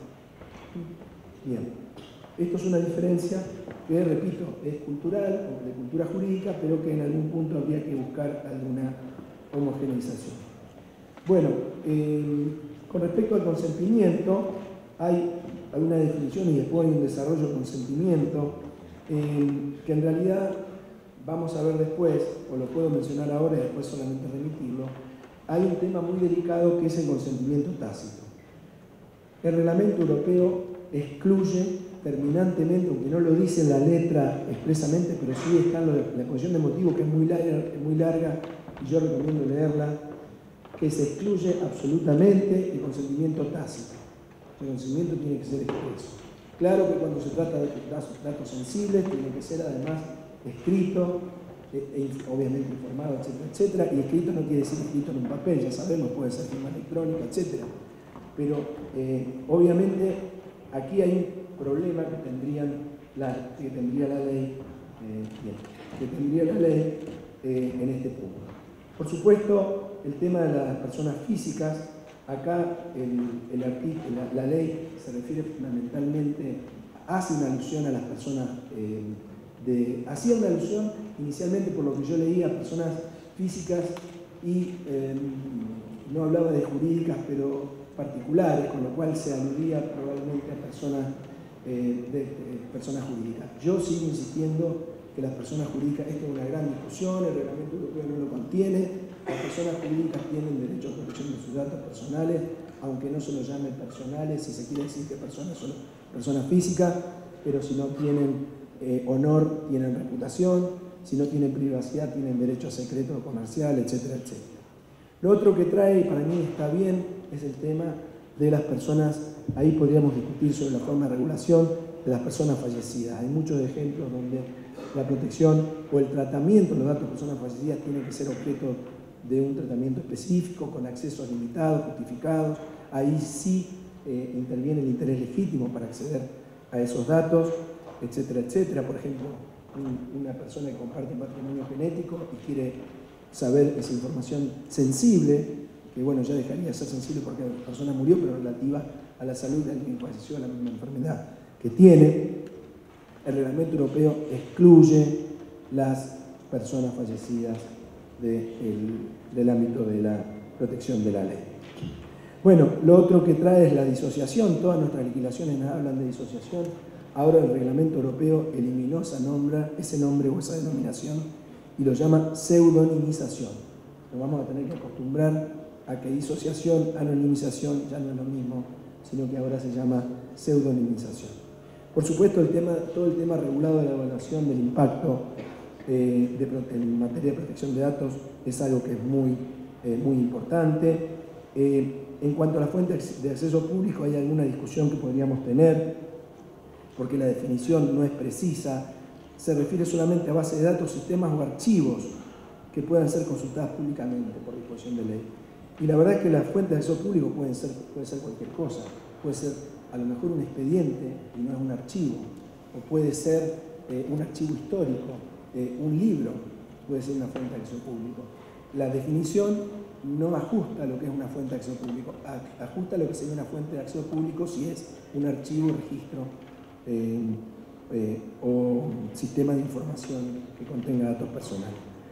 Bien, esto es una diferencia que, repito, es cultural, o de cultura jurídica, pero que en algún punto habría que buscar alguna homogeneización. Bueno, eh, con respecto al consentimiento, hay alguna definición y después hay un desarrollo de consentimiento, eh, que en realidad vamos a ver después, o lo puedo mencionar ahora y después solamente remitirlo. Hay un tema muy delicado que es el consentimiento tácito. El reglamento europeo excluye terminantemente, aunque no lo dice en la letra expresamente, pero sí está en la exposición de motivo, que es muy larga, es muy larga y yo recomiendo leerla, que se excluye absolutamente el consentimiento tácito. El consentimiento tiene que ser expreso. Claro que cuando se trata de datos sensibles, tiene que ser además escrito, e, e, obviamente informado, etcétera, etcétera, y escrito no quiere decir escrito en un papel, ya sabemos, puede ser firma electrónica, etcétera. Pero eh, obviamente aquí hay un problema que, tendrían la, que tendría la ley, eh, bien, que tendría la ley eh, en este punto. Por supuesto, el tema de las personas físicas, acá el, el artículo, la, la ley se refiere fundamentalmente, hace una alusión a las personas, eh, de, hacía una alusión inicialmente por lo que yo leía a personas físicas y eh, no hablaba de jurídicas, pero particulares, con lo cual se aludía probablemente a personas, eh, de, de personas jurídicas. Yo sigo insistiendo que las personas jurídicas, esto es una gran discusión, el reglamento europeo no lo contiene, las personas jurídicas tienen derecho a protección de sus datos personales, aunque no se los llame personales, si se quiere decir que personas son personas físicas, pero si no tienen eh, honor, tienen reputación, si no tienen privacidad, tienen derecho a secreto comercial, etcétera, etcétera. Lo otro que trae, y para mí está bien, es el tema de las personas, ahí podríamos discutir sobre la forma de regulación, de las personas fallecidas. Hay muchos ejemplos donde la protección o el tratamiento de los datos de personas fallecidas tiene que ser objeto de un tratamiento específico, con accesos limitados, justificados. Ahí sí eh, interviene el interés legítimo para acceder a esos datos, etcétera, etcétera. Por ejemplo, un, una persona que comparte un patrimonio genético y quiere saber esa información sensible, que bueno, ya dejaría de ser sensible porque la persona murió, pero relativa a la salud de alguien que falleció de la misma enfermedad que tiene, el reglamento europeo excluye las personas fallecidas de el, del ámbito de la protección de la ley. Bueno, lo otro que trae es la disociación. Todas nuestras legislaciones hablan de disociación. Ahora el reglamento europeo eliminó esa nombra, ese nombre o esa denominación y lo llama pseudonimización. Nos vamos a tener que acostumbrar a que disociación, anonimización ya no es lo mismo, sino que ahora se llama pseudonimización. Por supuesto, el tema, todo el tema regulado de la evaluación del impacto eh, de, en materia de protección de datos es algo que es muy, eh, muy importante. Eh, en cuanto a la fuente de acceso público, hay alguna discusión que podríamos tener, porque la definición no es precisa, se refiere solamente a base de datos, sistemas o archivos que puedan ser consultadas públicamente por disposición de ley. Y la verdad es que las fuentes de acceso público pueden ser, puede ser cualquier cosa, puede ser a lo mejor un expediente y no es un archivo, o puede ser eh, un archivo histórico, eh, un libro, puede ser una fuente de acceso público. La definición no ajusta lo que es una fuente de acceso público, ajusta lo que sería una fuente de acceso público si es un archivo, registro eh, eh, o sistema de información que contenga datos personales.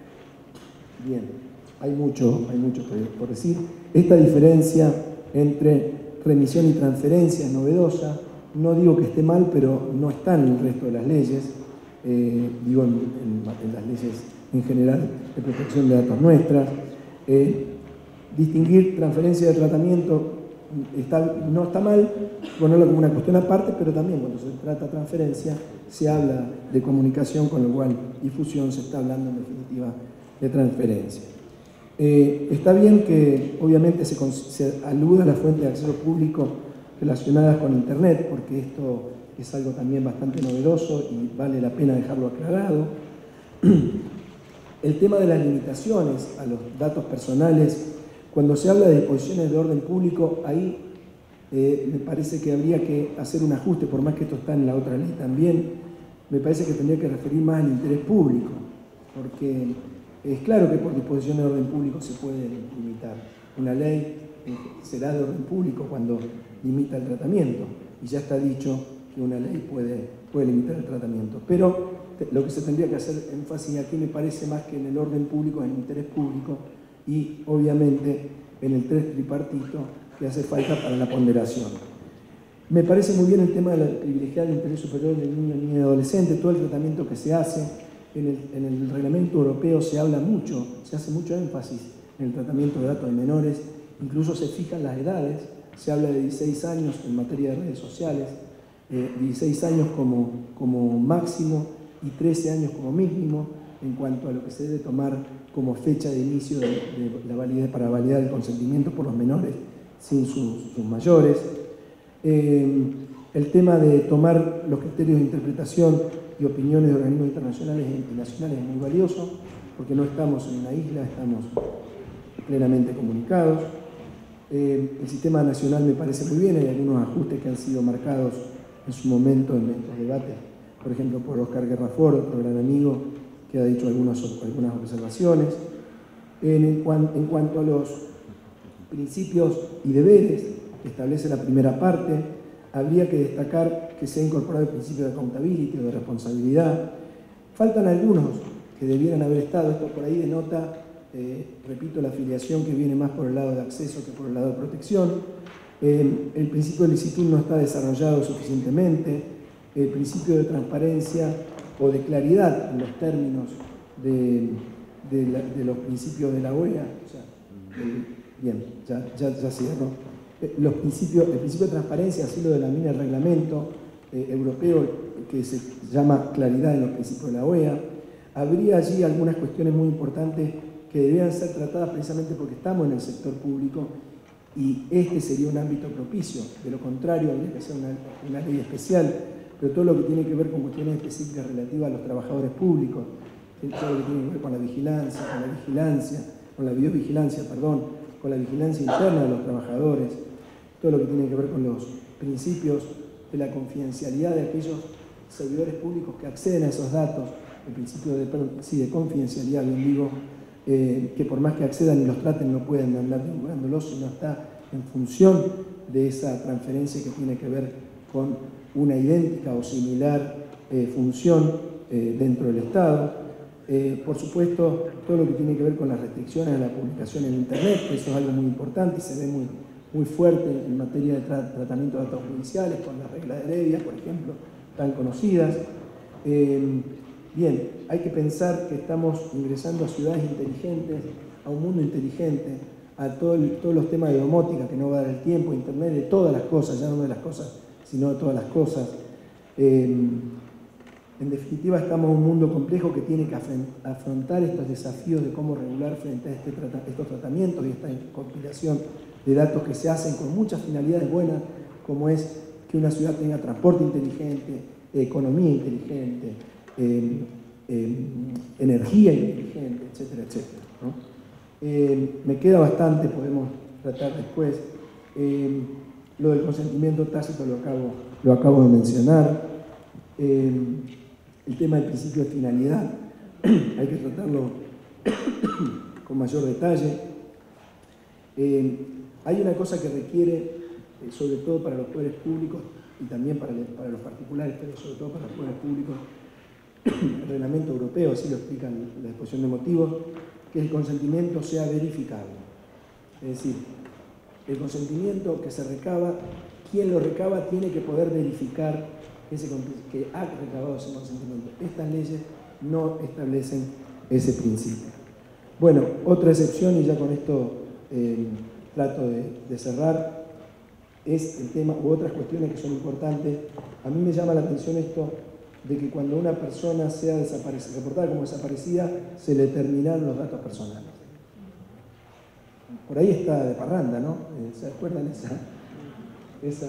Bien, hay mucho, hay mucho por decir. Esta diferencia entre remisión y transferencia es novedosa. No digo que esté mal, pero no está en el resto de las leyes, eh, digo en, en, en las leyes en general de protección de datos nuestras. Eh, distinguir transferencia de tratamiento está, no está mal, ponerlo como una cuestión aparte, pero también cuando se trata de transferencia se habla de comunicación, con lo cual difusión se está hablando en definitiva de transferencia. Eh, está bien que obviamente se, se aluda a la fuente de acceso público relacionadas con Internet, porque esto es algo también bastante novedoso y vale la pena dejarlo aclarado. El tema de las limitaciones a los datos personales, cuando se habla de disposiciones de orden público, ahí eh, me parece que habría que hacer un ajuste, por más que esto está en la otra ley también, me parece que tendría que referir más al interés público, porque es claro que por disposiciones de orden público se puede limitar. Una ley será de orden público cuando limita el tratamiento, y ya está dicho que una ley puede, puede limitar el tratamiento. Pero lo que se tendría que hacer énfasis aquí me parece más que en el orden público, en el interés público, y obviamente en el tres tripartito que hace falta para la ponderación. Me parece muy bien el tema de la privilegiar el interés superior del niño, niña y adolescente, todo el tratamiento que se hace. En el, en el reglamento europeo se habla mucho, se hace mucho énfasis en el tratamiento de datos de menores, incluso se fijan las edades, se habla de dieciséis años en materia de redes sociales, eh, dieciséis años como, como máximo y trece años como mínimo en cuanto a lo que se debe tomar como fecha de inicio de, de la validez, para validar el consentimiento por los menores sin sus, sus mayores. Eh, el tema de tomar los criterios de interpretación y opiniones de organismos internacionales y nacionales es muy valioso, porque no estamos en una isla, estamos plenamente comunicados. Eh, el sistema nacional me parece muy bien, hay algunos ajustes que han sido marcados en su momento en estos debates, por ejemplo por Oscar Guerrafort, otro gran amigo, que ha dicho algunas, algunas observaciones. En, en, en cuanto a los principios y deberes que establece la primera parte, habría que destacar que se ha incorporado el principio de accountability o de responsabilidad. Faltan algunos que debieran haber estado, esto por ahí denota, eh, repito, la afiliación que viene más por el lado de acceso que por el lado de protección. Eh, el principio de licitud no está desarrollado suficientemente, el principio de transparencia o de claridad en los términos de, de, la, de los principios de la O E A, o sea, eh, bien, ya, ya, ya cierro. Eh, los principios, el principio de transparencia, así lo denomina el reglamento eh, europeo, que se llama claridad en los principios de la O E A. Habría allí algunas cuestiones muy importantes que deberían ser tratadas precisamente porque estamos en el sector público y este sería un ámbito propicio. De lo contrario, habría que hacer una, una ley especial pero todo lo que tiene que ver con cuestiones específicas relativas a los trabajadores públicos, todo lo que tiene que ver con la vigilancia, con la vigilancia, con la videovigilancia, perdón, con la vigilancia interna de los trabajadores, todo lo que tiene que ver con los principios de la confidencialidad de aquellos servidores públicos que acceden a esos datos, el principio de, sí, de confidencialidad, bien digo, eh, que por más que accedan y los traten no pueden andar vinculándolos, sino está en función de esa transferencia que tiene que ver con una idéntica o similar eh, función eh, dentro del Estado. Eh, por supuesto, todo lo que tiene que ver con las restricciones a la publicación en Internet, que eso es algo muy importante y se ve muy, muy fuerte en materia de tra tratamiento de datos judiciales, con la regla de Heredia, por ejemplo, tan conocidas. Eh, bien, hay que pensar que estamos ingresando a ciudades inteligentes, a un mundo inteligente, a todo el, todos los temas de domótica, que no va a dar el tiempo, Internet de todas las cosas, ya no de las cosas, sino de todas las cosas. Eh, en definitiva, estamos en un mundo complejo que tiene que afrontar estos desafíos de cómo regular frente a este trata, estos tratamientos y esta compilación de datos que se hacen con muchas finalidades buenas, como es que una ciudad tenga transporte inteligente, economía inteligente, eh, eh, energía inteligente, etcétera, etcétera, ¿no? Eh, me queda bastante, podemos tratar después. Eh, lo del consentimiento tácito lo acabo, lo acabo de mencionar. Eh, el tema del principio de finalidad hay que tratarlo con mayor detalle. Eh, hay una cosa que requiere, eh, sobre todo para los poderes públicos y también para, para los particulares, pero sobre todo para los poderes públicos, el reglamento europeo, así lo explica la exposición de motivos, que el consentimiento sea verificable. Es decir, el consentimiento que se recaba, quien lo recaba tiene que poder verificar ese, que ha recabado ese consentimiento. Estas leyes no establecen ese principio. Bueno, otra excepción, y ya con esto eh, trato de, de cerrar, es el tema, u otras cuestiones que son importantes. A mí me llama la atención esto de que cuando una persona sea desaparecida, reportada como desaparecida, se le terminaron los datos personales. Por ahí está de parranda, ¿no? ¿Se acuerdan esa, esa,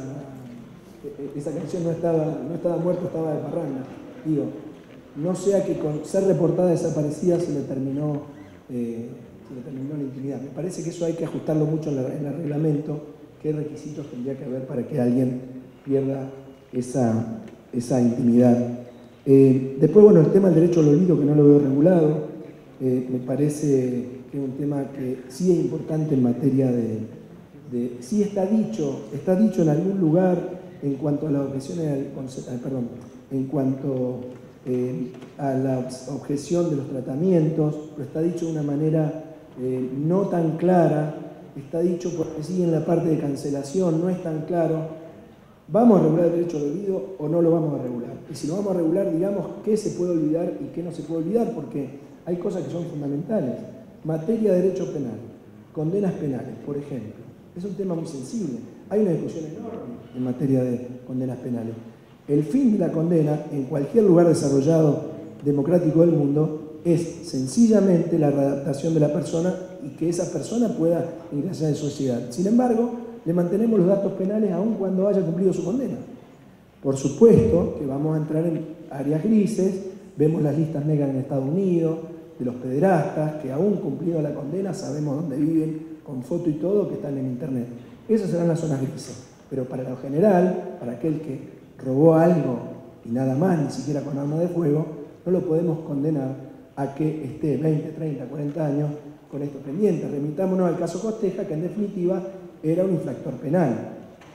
esa canción? No estaba, no estaba muerto, estaba de parranda. Digo, no sea que con ser reportada desaparecida se le terminó, eh, se le terminó la intimidad. Me parece que eso hay que ajustarlo mucho en, la, en el reglamento, qué requisitos tendría que haber para que alguien pierda esa, esa intimidad. Eh, después, bueno, el tema del derecho al olvido, que no lo veo regulado, eh, me parece que es un tema que sí es importante en materia de, de... Sí está dicho, está dicho en algún lugar en cuanto a las objeciones, al, perdón, en cuanto eh, a la objeción de los tratamientos, pero está dicho de una manera eh, no tan clara, está dicho porque sí en la parte de cancelación, no es tan claro. ¿Vamos a regular el derecho al olvido o no lo vamos a regular? Y si lo vamos a regular, digamos qué se puede olvidar y qué no se puede olvidar, porque hay cosas que son fundamentales. Materia de derecho penal, condenas penales, por ejemplo. Es un tema muy sensible. Hay una discusión enorme en materia de condenas penales. El fin de la condena, en cualquier lugar desarrollado democrático del mundo, es sencillamente la readaptación de la persona y que esa persona pueda ingresar en sociedad. Sin embargo, le mantenemos los datos penales aun cuando haya cumplido su condena. Por supuesto que vamos a entrar en áreas grises, vemos las listas negras en Estados Unidos, de los pederastas, que aún cumplido la condena sabemos dónde viven, con foto y todo, que están en internet. Esas serán las zonas grises. Pero para lo general, para aquel que robó algo y nada más, ni siquiera con arma de fuego, no lo podemos condenar a que esté veinte, treinta, cuarenta años con esto pendiente. Remitámonos al caso Costeja, que en definitiva era un infractor penal.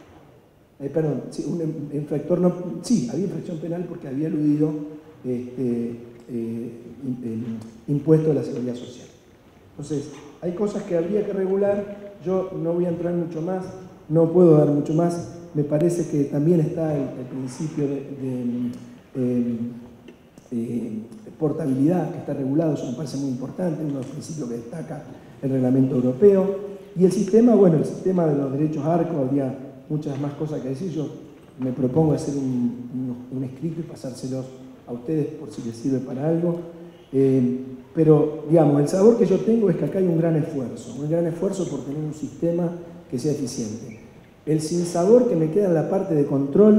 Eh, perdón, sí, un infractor no, sí, había infracción penal porque había eludido este, eh, impuesto de la seguridad social. Entonces, hay cosas que habría que regular, yo no voy a entrar mucho más, no puedo dar mucho más, me parece que también está el, el principio de, de eh, eh, portabilidad que está regulado, eso me parece muy importante, uno de los principios que destaca el reglamento europeo. Y el sistema, bueno, el sistema de los derechos ARCO, habría muchas más cosas que decir, yo me propongo hacer un, un, un escrito y pasárselos a ustedes por si les sirve para algo. Eh, pero, digamos, el sabor que yo tengo es que acá hay un gran esfuerzo, un gran esfuerzo por tener un sistema que sea eficiente. El sinsabor que me queda en la parte de control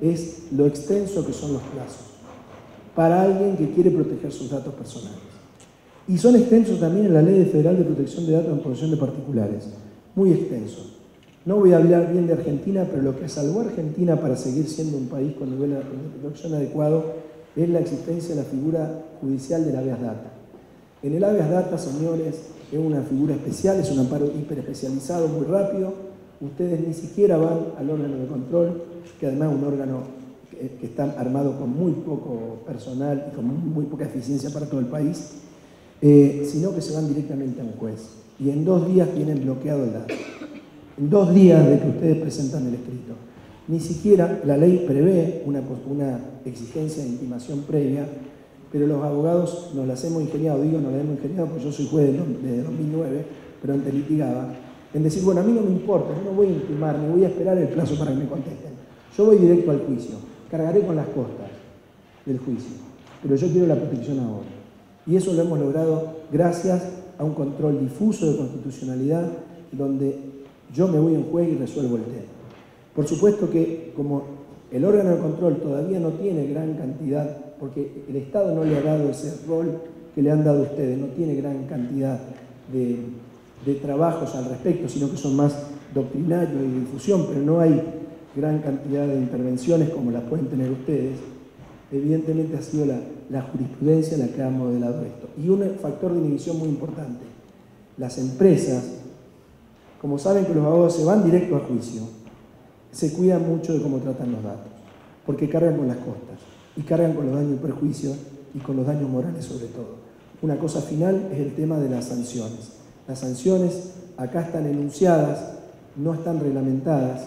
es lo extenso que son los plazos para alguien que quiere proteger sus datos personales. Y son extensos también en la Ley Federal de Protección de Datos en Posesión de Particulares, muy extensos. No voy a hablar bien de Argentina, pero lo que salvó a Argentina para seguir siendo un país con nivel de protección adecuado es la existencia de la figura judicial del habeas data. En el habeas data, señores, es una figura especial, es un amparo hiperespecializado, muy rápido. Ustedes ni siquiera van al órgano de control, que además es un órgano que, que está armado con muy poco personal y con muy poca eficiencia para todo el país, eh, sino que se van directamente a un juez. Y en dos días tienen bloqueado el dato. En dos días de que ustedes presentan el escrito. Ni siquiera la ley prevé una, una exigencia de intimación previa, pero los abogados nos las hemos ingeniado, digo nos las hemos ingeniado porque yo soy juez de dos mil nueve, pero antes litigaba, en decir, bueno, a mí no me importa, yo no voy a intimar, ni voy a esperar el plazo para que me contesten. Yo voy directo al juicio, cargaré con las costas del juicio, pero yo quiero la protección ahora. Y eso lo hemos logrado gracias a un control difuso de constitucionalidad, donde yo me voy a un juez y resuelvo el tema. Por supuesto que como el órgano de control todavía no tiene gran cantidad, porque el Estado no le ha dado ese rol que le han dado ustedes, no tiene gran cantidad de, de trabajos al respecto, sino que son más doctrinarios y difusión, pero no hay gran cantidad de intervenciones como las pueden tener ustedes. Evidentemente ha sido la, la jurisprudencia la que ha modelado esto. Y un factor de inhibición muy importante, las empresas, como saben que los abogados se van directo a juicio, se cuidan mucho de cómo tratan los datos, porque cargan con las costas, y cargan con los daños y perjuicios, y con los daños morales sobre todo. Una cosa final es el tema de las sanciones. Las sanciones acá están enunciadas, no están reglamentadas.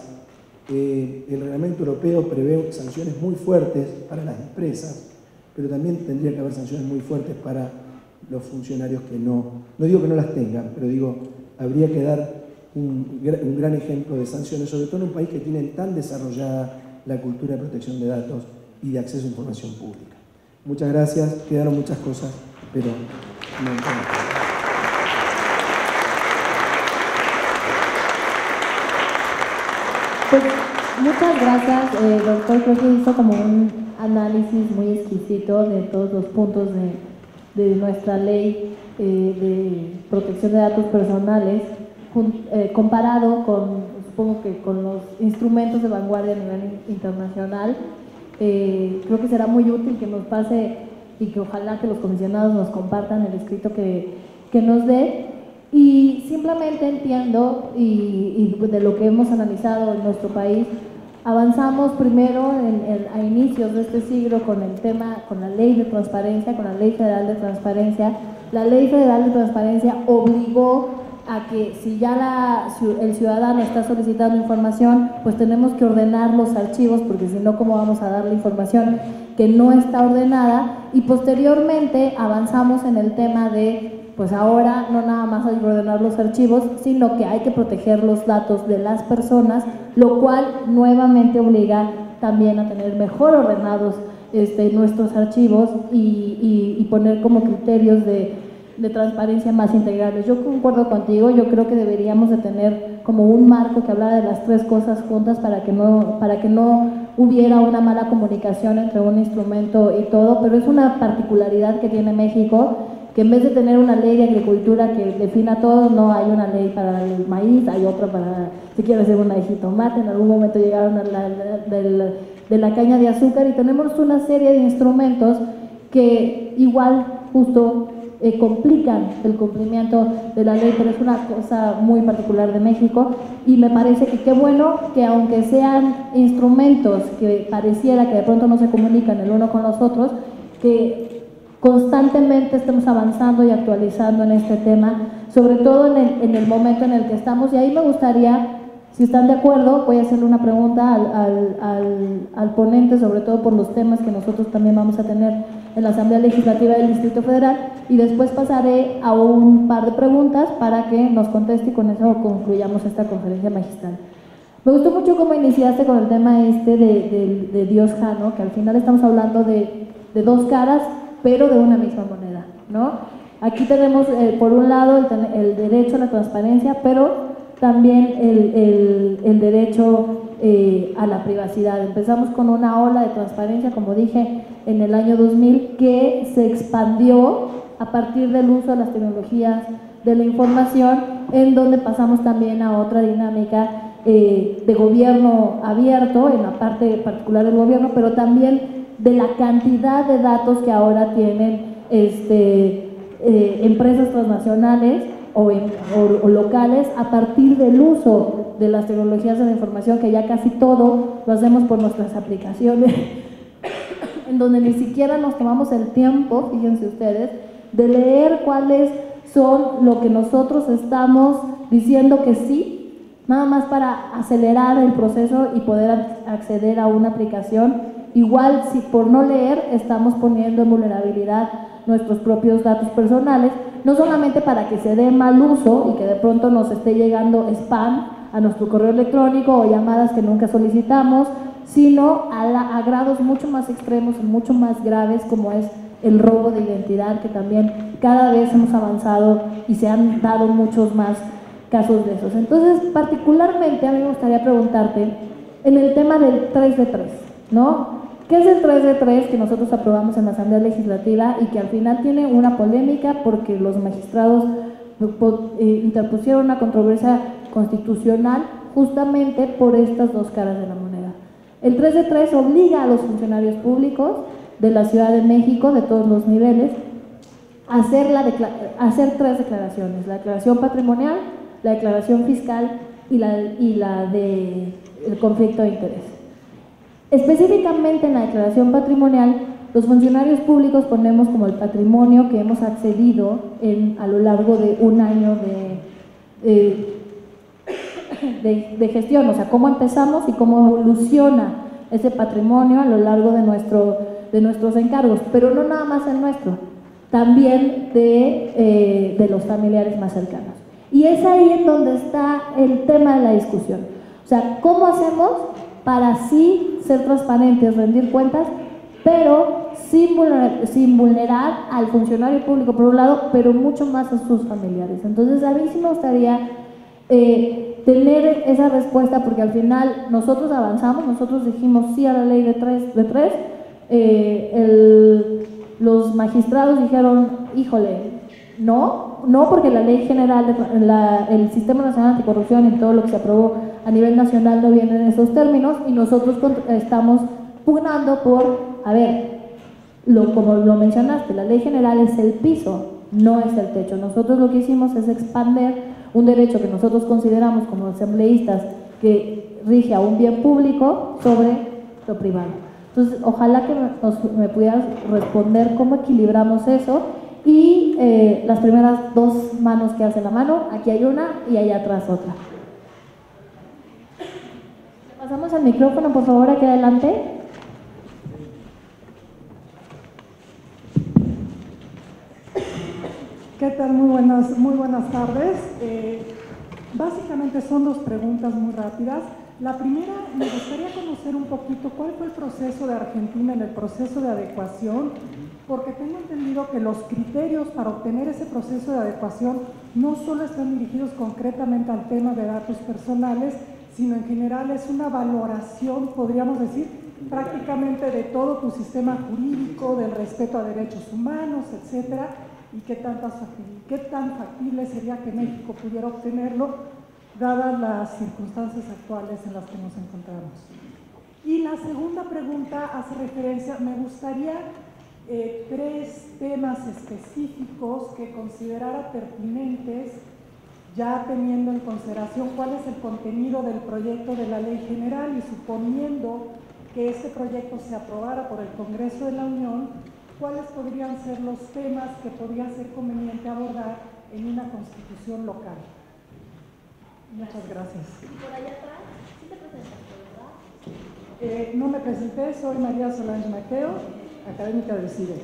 Eh, el reglamento europeo prevé sanciones muy fuertes para las empresas, pero también tendría que haber sanciones muy fuertes para los funcionarios que no, no digo que no las tengan, pero digo, habría que dar un, un gran ejemplo de sanciones, sobre todo en un país que tiene tan desarrollada la cultura de protección de datos y de acceso a información pública. Muchas gracias, quedaron muchas cosas, pero no entiendo.
Pues, muchas gracias, eh, doctor. Creo que hizo como un análisis muy exquisito de todos los puntos de, de nuestra ley eh, de protección de datos personales, eh, comparado con, supongo que con los instrumentos de vanguardia a nivel internacional. Eh, creo que será muy útil que nos pase y que ojalá que los comisionados nos compartan el escrito que, que nos dé. Y simplemente entiendo, y, y de lo que hemos analizado en nuestro país, avanzamos primero en, en, a inicios de este siglo con el tema, con la ley de transparencia, con la ley federal de transparencia. La ley federal de transparencia obligó a que si ya la, el ciudadano está solicitando información, pues tenemos que ordenar los archivos, porque si no, ¿cómo vamos a dar la información que no está ordenada? Y posteriormente avanzamos en el tema de, pues ahora no nada más hay que ordenar los archivos, sino que hay que proteger los datos de las personas, lo cual nuevamente obliga también a tener mejor ordenados este, nuestros archivos y, y, y poner como criterios de, de transparencia más integrales. Yo concuerdo contigo, yo creo que deberíamos de tener como un marco que hablara de las tres cosas juntas para que no, para que no hubiera una mala comunicación entre un instrumento y todo, pero es una particularidad que tiene México, que en vez de tener una ley de agricultura que defina todo, no hay una ley para el maíz, hay otra para, si quieres hacer una de jitomate, en algún momento llegaron a la, de, la, de la caña de azúcar, y tenemos una serie de instrumentos que igual justo eh, complican el cumplimiento de la ley, pero es una cosa muy particular de México, y me parece que qué bueno que aunque sean instrumentos que pareciera que de pronto no se comunican el uno con los otros, que constantemente estemos avanzando y actualizando en este tema, sobre todo en el, en el momento en el que estamos. Y ahí me gustaría, si están de acuerdo, voy a hacerle una pregunta al, al, al, al ponente, sobre todo por los temas que nosotros también vamos a tener en la Asamblea Legislativa del Distrito Federal, y después pasaré a un par de preguntas para que nos conteste y con eso concluyamos esta conferencia magistral. Me gustó mucho cómo iniciaste con el tema este de, de, de Dios Jano, que al final estamos hablando de, de dos caras, pero de una misma moneda, ¿no? Aquí tenemos, eh, por un lado, el, el derecho a la transparencia, pero también el, el, el derecho eh, a la privacidad. Empezamos con una ola de transparencia, como dije, en el año dos mil, que se expandió a partir del uso de las tecnologías de la información, en donde pasamos también a otra dinámica eh, de gobierno abierto, en la parte particular del gobierno, pero también de la cantidad de datos que ahora tienen este, eh, empresas transnacionales o, en, o, o locales a partir del uso de las tecnologías de la información, que ya casi todo lo hacemos por nuestras aplicaciones, en donde ni siquiera nos tomamos el tiempo, fíjense ustedes, de leer cuáles son lo que nosotros estamos diciendo que sí, nada más para acelerar el proceso y poder acceder a una aplicación. Igual, si por no leer estamos poniendo en vulnerabilidad nuestros propios datos personales, no solamente para que se dé mal uso y que de pronto nos esté llegando spam a nuestro correo electrónico o llamadas que nunca solicitamos, sino a, la, a grados mucho más extremos y mucho más graves, como es el robo de identidad, que también cada vez hemos avanzado y se han dado muchos más casos de esos. Entonces, particularmente a mí me gustaría preguntarte en el tema del tres de tres, ¿no? ¿Qué es el tres de tres que nosotros aprobamos en la Asamblea Legislativa y que al final tiene una polémica porque los magistrados interpusieron una controversia constitucional justamente por estas dos caras de la moneda? El tres de tres obliga a los funcionarios públicos de la Ciudad de México, de todos los niveles, a hacer, la a hacer tres declaraciones: la declaración patrimonial, la declaración fiscal y la, y la de el conflicto de interés. Específicamente en la declaración patrimonial, los funcionarios públicos ponemos como el patrimonio que hemos accedido en, a lo largo de un año de, de, de, de gestión, o sea, cómo empezamos y cómo evoluciona ese patrimonio a lo largo de, nuestro, de nuestros encargos, pero no nada más el nuestro, también de, eh, de los familiares más cercanos. Y es ahí en donde está el tema de la discusión. O sea, ¿cómo hacemos para sí ser transparentes, rendir cuentas, pero sin vulnerar, sin vulnerar al funcionario público por un lado, pero mucho más a sus familiares? Entonces a mí sí me gustaría eh, tener esa respuesta, porque al final nosotros avanzamos, nosotros dijimos sí a la ley de tres, de tres eh, el, los magistrados dijeron, híjole, no, no, porque la ley general, de, la, el Sistema Nacional Anticorrupción y todo lo que se aprobó a nivel nacional no viene en esos términos, y nosotros estamos pugnando por, a ver, lo, como lo mencionaste, la ley general es el piso, no es el techo. Nosotros lo que hicimos es expander un derecho que nosotros consideramos como asambleístas que rige a un bien público sobre lo privado. Entonces, ojalá que nos, me pudieras responder cómo equilibramos eso. Y eh, las primeras dos manos que hace la mano, aquí hay una y allá atrás otra. Pasamos al micrófono, por favor, aquí adelante.
¿Qué tal? Muy buenas, muy buenas tardes. Eh, básicamente son dos preguntas muy rápidas. La primera, me gustaría conocer un poquito cuál fue el proceso de Argentina en el proceso de adecuación, porque tengo entendido que los criterios para obtener ese proceso de adecuación no solo están dirigidos concretamente al tema de datos personales, sino en general es una valoración, podríamos decir, prácticamente de todo tu sistema jurídico, del respeto a derechos humanos, etcétera, y qué, tantas, qué tan factible sería que México pudiera obtenerlo, dadas las circunstancias actuales en las que nos encontramos. Y la segunda pregunta hace referencia, me gustaría eh, tres temas específicos que considerara pertinentes, ya teniendo en consideración cuál es el contenido del proyecto de la ley general y suponiendo que este proyecto se aprobara por el Congreso de la Unión, cuáles podrían ser los temas que podría ser conveniente abordar en una constitución local. Muchas gracias.
¿Y por allá atrás? ¿Sí te presentaste, verdad?
Eh, no me presenté, soy María Solange Mateo, académica del C I D E.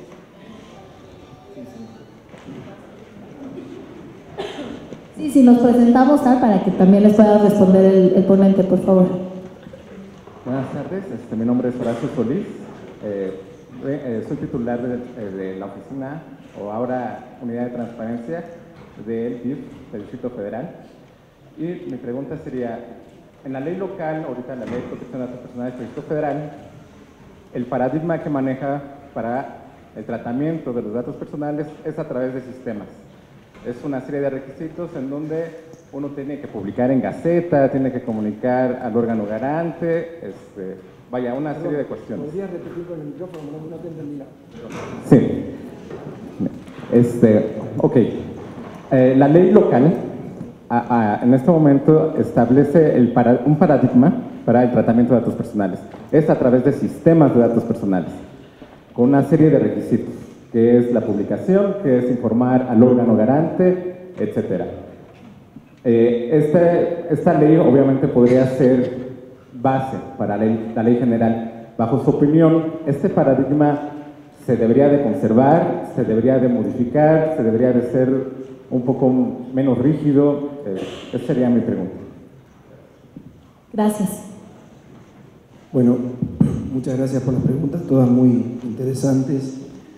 Sí, sí, nos presentamos tal para que también les pueda responder el, el ponente, por favor.
Buenas tardes, este, mi nombre es Horacio Solís, eh, eh, soy titular de, de la oficina, o ahora Unidad de Transparencia del D I F, del Distrito Federal. Y mi pregunta sería, en la ley local, ahorita la ley de protección de datos personales del Distrito Federal, el paradigma que maneja para el tratamiento de los datos personales es a través de sistemas. Es una serie de requisitos en donde uno tiene que publicar en Gaceta, tiene que comunicar al órgano garante, este, vaya, una serie de cuestiones.
¿Podrías repetir con el micrófono? No, no te entendí nada.
Sí. Este, ok. Eh, la ley local a, a, en este momento establece el para, un paradigma para el tratamiento de datos personales. Es a través de sistemas de datos personales, con una serie de requisitos, que es la publicación, que es informar al órgano garante, etcétera. Eh, este, esta ley obviamente podría ser base para la ley, la ley general. Bajo su opinión, este paradigma se debería de conservar, se debería de modificar, se debería de ser un poco menos rígido. Eh, esa sería mi pregunta.
Gracias.
Bueno, muchas gracias por las preguntas, todas muy interesantes.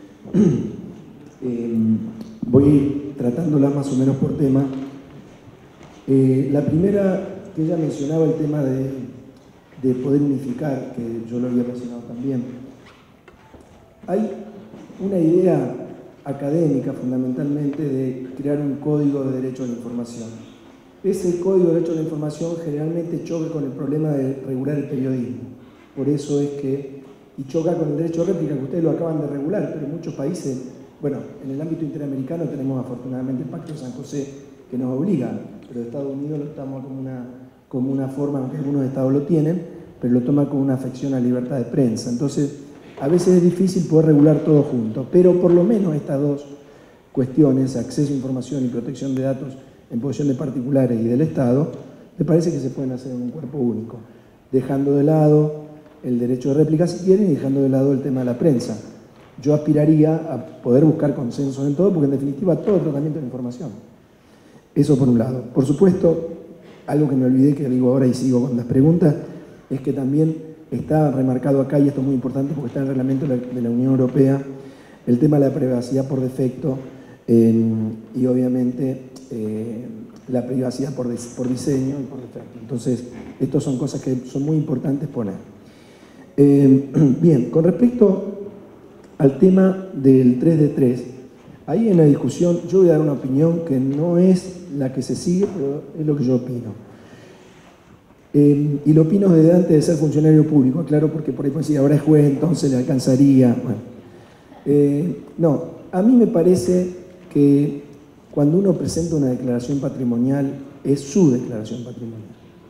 Eh, voy a ir tratándolas más o menos por tema. Eh, la primera, que ella mencionaba el tema de, de poder unificar, que yo lo había mencionado también. Hay una idea académica fundamentalmente de crear un código de derecho a la información. Ese código de derecho a la información generalmente choca con el problema de regular el periodismo. Por eso es que, y choca con el derecho a réplica, que ustedes lo acaban de regular, pero en muchos países, bueno, en el ámbito interamericano tenemos afortunadamente el Pacto de San José que nos obliga, pero de Estados Unidos lo toma como una, como una forma, aunque algunos estados lo tienen, pero lo toma como una afección a la libertad de prensa. Entonces, a veces es difícil poder regular todo junto, pero por lo menos estas dos cuestiones, acceso a información y protección de datos en posesión de particulares y del Estado, me parece que se pueden hacer en un cuerpo único, dejando de lado el derecho de réplica si quieren y dejando de lado el tema de la prensa. Yo aspiraría a poder buscar consensos en todo, porque en definitiva todo tratamiento de información. Eso por un lado. Por supuesto, algo que me olvidé, que digo ahora y sigo con las preguntas, es que también está remarcado acá, y esto es muy importante porque está en el reglamento de la, de la Unión Europea, el tema de la privacidad por defecto eh, y obviamente eh, la privacidad por, por diseño y por defecto. Entonces, estas son cosas que son muy importantes poner. Eh, bien, con respecto al tema del tres de tres, ahí en la discusión yo voy a dar una opinión que no es la que se sigue, pero es lo que yo opino. Eh, y lo opino desde antes de ser funcionario público, claro, porque por ahí pueden decir, ahora es juez, entonces le alcanzaría. Bueno, eh, no, a mí me parece que cuando uno presenta una declaración patrimonial, es su declaración patrimonial.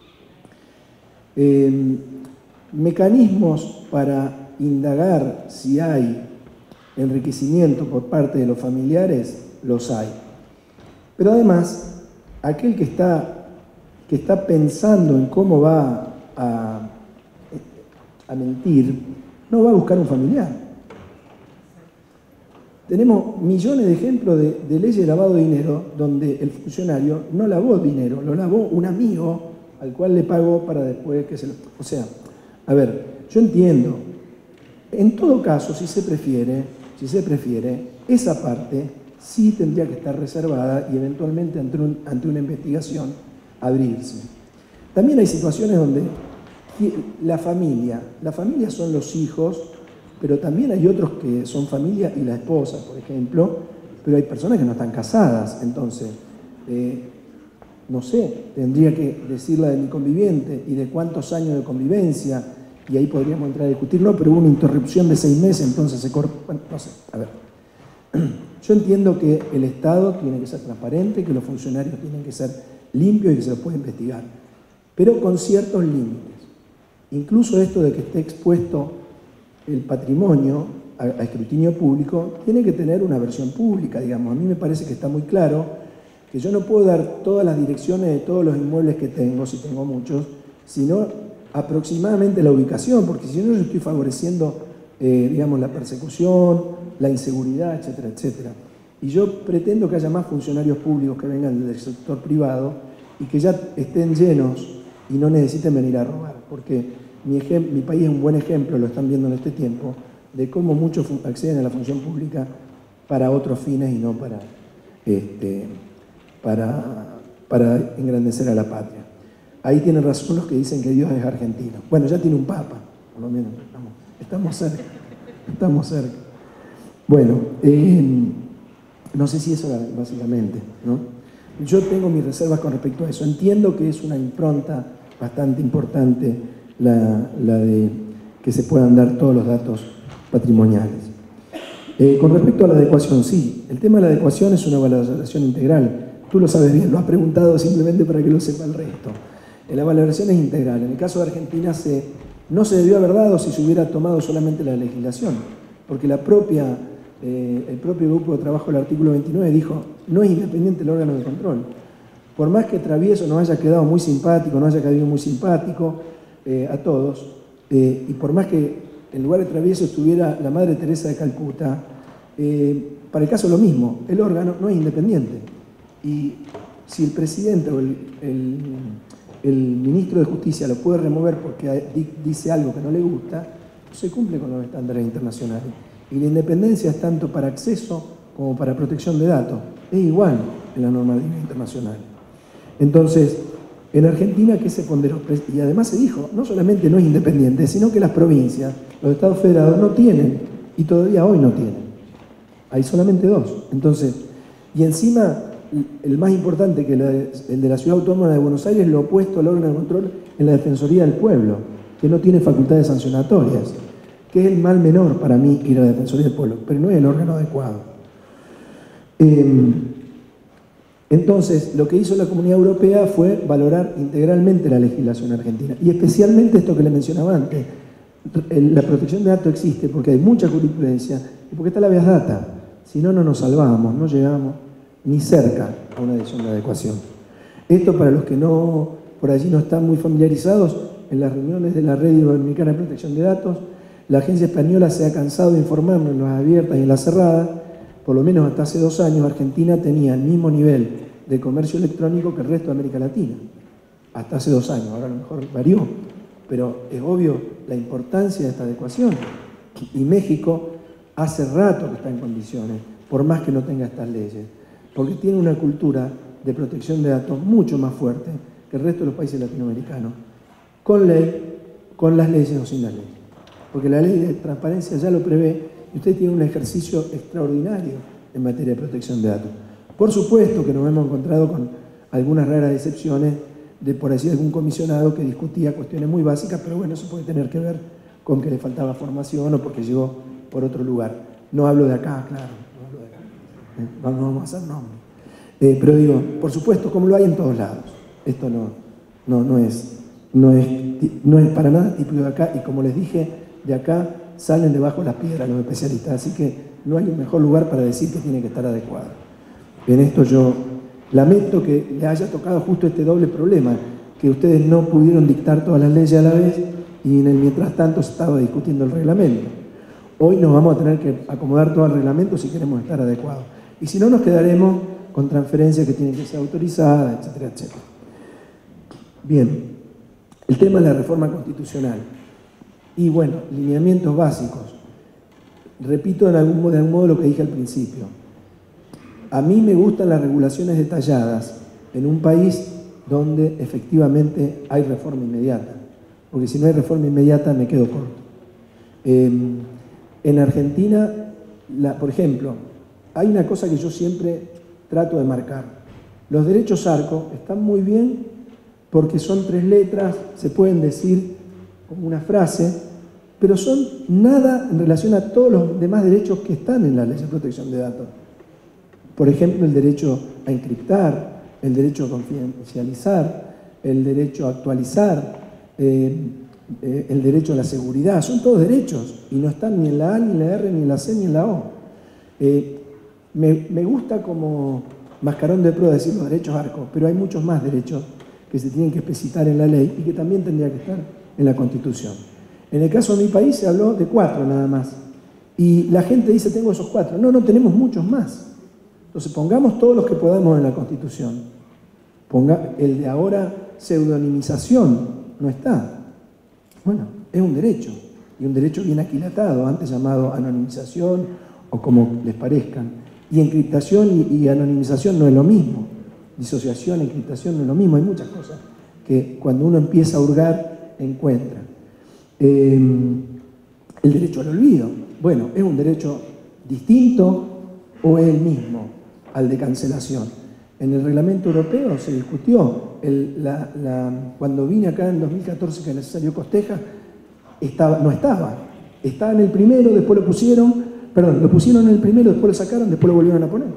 Eh, mecanismos para indagar si hay enriquecimiento por parte de los familiares, los hay. Pero además, aquel que está que está pensando en cómo va a, a mentir, no va a buscar un familiar. Tenemos millones de ejemplos de, de leyes de lavado de dinero donde el funcionario no lavó dinero, lo lavó un amigo al cual le pagó para después que se lo... O sea, a ver, yo entiendo, en todo caso, si se prefiere, si se prefiere, esa parte sí tendría que estar reservada y eventualmente ante, un, ante una investigación abrirse. También hay situaciones donde la familia, la familia son los hijos, pero también hay otros que son familia y la esposa, por ejemplo, pero hay personas que no están casadas, entonces, eh, no sé, tendría que decir la de mi conviviente y de cuántos años de convivencia, y ahí podríamos entrar a discutirlo, pero hubo una interrupción de seis meses, entonces se corta, bueno, no sé, a ver. Yo entiendo que el Estado tiene que ser transparente, que los funcionarios tienen que ser limpios y que se los puede investigar, pero con ciertos límites. Incluso esto de que esté expuesto el patrimonio a, a escrutinio público, tiene que tener una versión pública, digamos. A mí me parece que está muy claro que yo no puedo dar todas las direcciones de todos los inmuebles que tengo, si tengo muchos, sino aproximadamente la ubicación, porque si no yo estoy favoreciendo, eh, digamos, la persecución, la inseguridad, etcétera, etcétera. Y yo pretendo que haya más funcionarios públicos que vengan del sector privado y que ya estén llenos y no necesiten venir a robar, porque mi, mi país es un buen ejemplo, lo están viendo en este tiempo, de cómo muchos acceden a la función pública para otros fines y no para, este, para, para engrandecer a la patria. ahí tienen razón los que dicen que Dios es argentino. Bueno, ya tiene un papa, por lo menos, estamos, estamos cerca, estamos cerca. Bueno, eh, no sé si eso era básicamente, ¿no? Yo tengo mis reservas con respecto a eso. Entiendo que es una impronta bastante importante la, la de que se puedan dar todos los datos patrimoniales. Eh, con respecto a la adecuación, sí, el tema de la adecuación es una valoración integral. Tú lo sabes bien, lo has preguntado simplemente para que lo sepa el resto. Eh, la valoración es integral. En el caso de Argentina se, no se debió haber dado si se hubiera tomado solamente la legislación, porque la propia, eh, el propio grupo de trabajo del artículo veintinueve dijo, no es independiente el órgano de control. Por más que Travieso nos haya quedado muy simpático, nos haya quedado muy simpático eh, a todos, eh, y por más que en lugar de Travieso estuviera la Madre Teresa de Calcuta, eh, para el caso lo mismo, el órgano no es independiente. Y si el presidente o el, el, el ministro de Justicia lo puede remover porque dice algo que no le gusta, se cumple con los estándares internacionales. Y la independencia es tanto para acceso como para protección de datos. Es igual en la normativa internacional. Entonces, en Argentina, ¿qué se ponderó? Y además se dijo, no solamente no es independiente, sino que las provincias, los estados federados no tienen, y todavía hoy no tienen. Hay solamente dos. Entonces, y encima, el más importante que el de la Ciudad Autónoma de Buenos Aires, lo opuesto al órgano de control en la Defensoría del Pueblo, que no tiene facultades sancionatorias, que es el mal menor para mí ir a la Defensoría del Pueblo, pero no es el órgano adecuado. Eh, Entonces, lo que hizo la Comunidad Europea fue valorar integralmente la legislación argentina, y especialmente esto que le mencionaba antes, la protección de datos existe porque hay mucha jurisprudencia y porque está la habeas data. Si no, no nos salvábamos, no llegamos ni cerca a una decisión de adecuación. Esto, para los que no, por allí no están muy familiarizados, en las reuniones de la Red Iberoamericana de Protección de Datos, la agencia española se ha cansado de informarnos en las abiertas y en las cerradas. Por lo menos hasta hace dos años, Argentina tenía el mismo nivel de comercio electrónico que el resto de América Latina. Hasta hace dos años, ahora a lo mejor varió. Pero es obvio la importancia de esta adecuación. Y México hace rato que está en condiciones, por más que no tenga estas leyes, porque tiene una cultura de protección de datos mucho más fuerte que el resto de los países latinoamericanos, con ley, con las leyes o sin las leyes. Porque la ley de transparencia ya lo prevé, y usted tiene un ejercicio extraordinario en materia de protección de datos. Por supuesto que nos hemos encontrado con algunas raras excepciones de, por así, algún comisionado que discutía cuestiones muy básicas, pero bueno, eso puede tener que ver con que le faltaba formación o porque llegó por otro lugar. No hablo de acá, claro, no hablo de acá. ¿Eh? No, no vamos a hacer nombres. Eh, pero digo, por supuesto, como lo hay en todos lados. Esto no, no, no, es, no, es, no es para nada típico de acá, y como les dije, de acá salen debajo de las piedras los especialistas, así que no hay un mejor lugar para decir que tiene que estar adecuado. En esto yo lamento que le haya tocado justo este doble problema, que ustedes no pudieron dictar todas las leyes a la vez y en el mientras tanto se estaba discutiendo el reglamento. Hoy nos vamos a tener que acomodar todo el reglamento si queremos estar adecuados. Y si no, nos quedaremos con transferencias que tienen que ser autorizadas, etcétera, etcétera. Bien, el tema de la reforma constitucional. Y bueno, lineamientos básicos. Repito en algún, de algún modo lo que dije al principio. A mí me gustan las regulaciones detalladas en un país donde efectivamente hay reforma inmediata. Porque si no hay reforma inmediata me quedo corto. Eh, en Argentina, la, por ejemplo, hay una cosa que yo siempre trato de marcar. Los derechos ARCO están muy bien porque son tres letras, se pueden decir como una frase, pero son nada en relación a todos los demás derechos que están en la ley de protección de datos. Por ejemplo, el derecho a encriptar, el derecho a confidencializar, el derecho a actualizar, eh, eh, el derecho a la seguridad. Son todos derechos y no están ni en la A, ni en la R, ni en la C, ni en la O. Eh, me, me gusta como mascarón de prueba decir los derechos ARCO, pero hay muchos más derechos que se tienen que especificar en la ley y que también tendría que estar en la Constitución. En el caso de mi país se habló de cuatro nada más. Y la gente dice, tengo esos cuatro. No, no, tenemos muchos más. Entonces pongamos todos los que podamos en la Constitución. Ponga, el de ahora, pseudonimización, no está. Bueno, es un derecho. Y un derecho bien aquilatado, antes llamado anonimización o como les parezcan. Y encriptación y, y anonimización no es lo mismo. Disociación, encriptación no es lo mismo. Hay muchas cosas que cuando uno empieza a hurgar, encuentra. Eh, el derecho al olvido. Bueno, ¿es un derecho distinto o es el mismo al de cancelación? En el reglamento europeo se discutió. El, la, la, cuando vine acá en dos mil catorce, que necesario Costeja, estaba, no estaba. Estaba en el primero, después lo pusieron, perdón, lo pusieron en el primero, después lo sacaron, después lo volvieron a poner.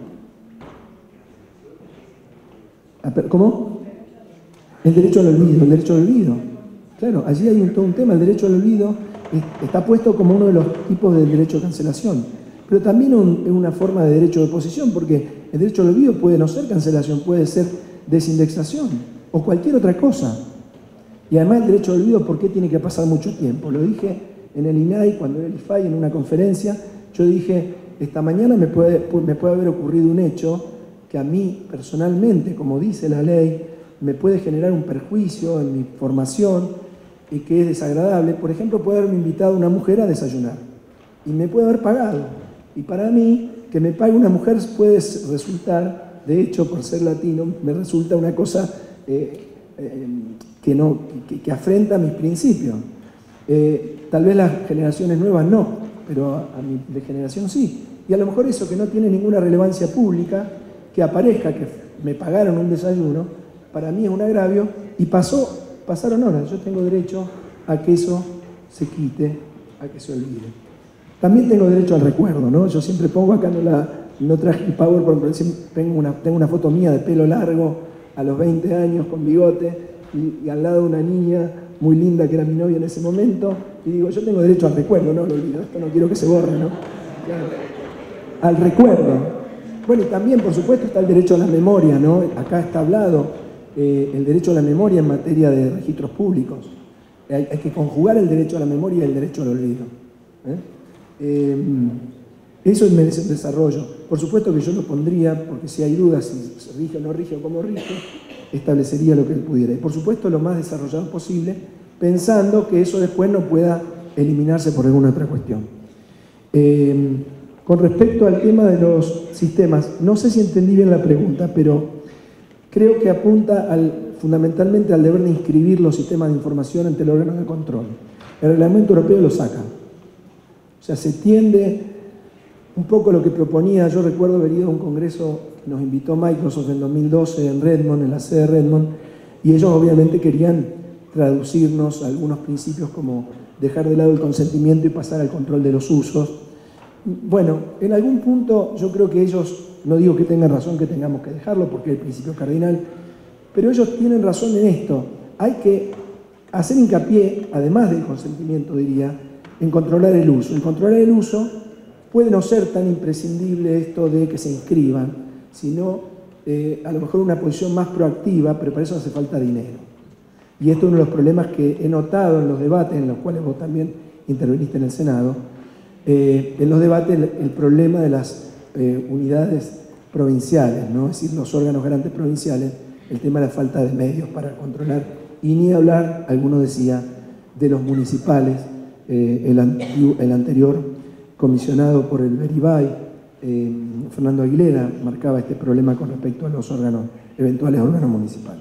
¿Cómo? El derecho al olvido, el derecho al olvido. Claro, allí hay un, todo un tema. El derecho al olvido está puesto como uno de los tipos del derecho de cancelación, pero también un, es una forma de derecho de oposición, porque el derecho al olvido puede no ser cancelación, puede ser desindexación o cualquier otra cosa. Y además el derecho al olvido, ¿por qué tiene que pasar mucho tiempo? Lo dije en el I N A I, cuando era el I F A I, en una conferencia, yo dije, esta mañana me puede, me puede haber ocurrido un hecho que a mí personalmente, como dice la ley, me puede generar un perjuicio en mi formación y que es desagradable. Por ejemplo, puede haberme invitado una mujer a desayunar y me puede haber pagado. Y para mí, que me pague una mujer puede resultar, de hecho, por ser latino, me resulta una cosa eh, eh, que, no, que, que afrenta mis principios. Eh, tal vez las generaciones nuevas no, pero a, a mi de generación sí. Y a lo mejor eso que no tiene ninguna relevancia pública, que aparezca que me pagaron un desayuno, para mí es un agravio y pasó, pasaron horas. Yo tengo derecho a que eso se quite, a que se olvide. También tengo derecho al recuerdo, ¿no? Yo siempre pongo acá, no, la, no traje el PowerPoint, pero tengo una, tengo una foto mía de pelo largo, a los veinte años, con bigote, y, y al lado una niña muy linda que era mi novia en ese momento, y digo, yo tengo derecho al recuerdo, no lo olvido, esto no quiero que se borre, ¿no? Claro. Al recuerdo. Bueno, y también, por supuesto, está el derecho a la memoria, ¿no? Acá está hablado eh, el derecho a la memoria en materia de registros públicos. Hay, hay que conjugar el derecho a la memoria y el derecho al olvido. ¿eh? Eh, eso merece un desarrollo. Por supuesto que yo lo pondría, porque si hay dudas si se rige o no rige o cómo rige, establecería lo que él pudiera. Y por supuesto lo más desarrollado posible, pensando que eso después no pueda eliminarse por alguna otra cuestión. Eh, con respecto al tema de los sistemas, no sé si entendí bien la pregunta, pero creo que apunta al, fundamentalmente al deber de inscribir los sistemas de información ante el órgano de control. El reglamento europeo lo saca. O sea, se tiende un poco lo que proponía. Yo recuerdo haber ido a un congreso, nos invitó Microsoft en dos mil doce en Redmond, en la sede de Redmond, y ellos obviamente querían traducirnos algunos principios como dejar de lado el consentimiento y pasar al control de los usos. Bueno, en algún punto yo creo que ellos, no digo que tengan razón que tengamos que dejarlo porque es el principio cardinal, pero ellos tienen razón en esto. Hay que hacer hincapié, además del consentimiento diría, en controlar el uso. En controlar el uso puede no ser tan imprescindible esto de que se inscriban, sino eh, a lo mejor una posición más proactiva, pero para eso hace falta dinero. Y esto es uno de los problemas que he notado en los debates, en los cuales vos también interviniste en el Senado. Eh, en los debates el, el problema de las eh, unidades provinciales, ¿no? Es decir, los órganos garantes provinciales, el tema de la falta de medios para controlar, y ni hablar, alguno decía, de los municipales. Eh, el, antiguo, el anterior comisionado por el Beribay, eh, Fernando Aguilera, marcaba este problema con respecto a los órganos, eventuales órganos municipales.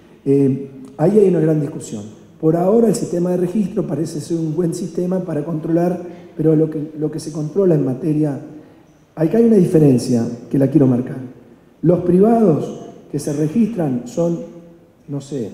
Eh, ahí hay una gran discusión. Por ahora el sistema de registro parece ser un buen sistema para controlar, pero lo que, lo que se controla en materia... Acá hay una diferencia que la quiero marcar. Los privados que se registran son, no sé,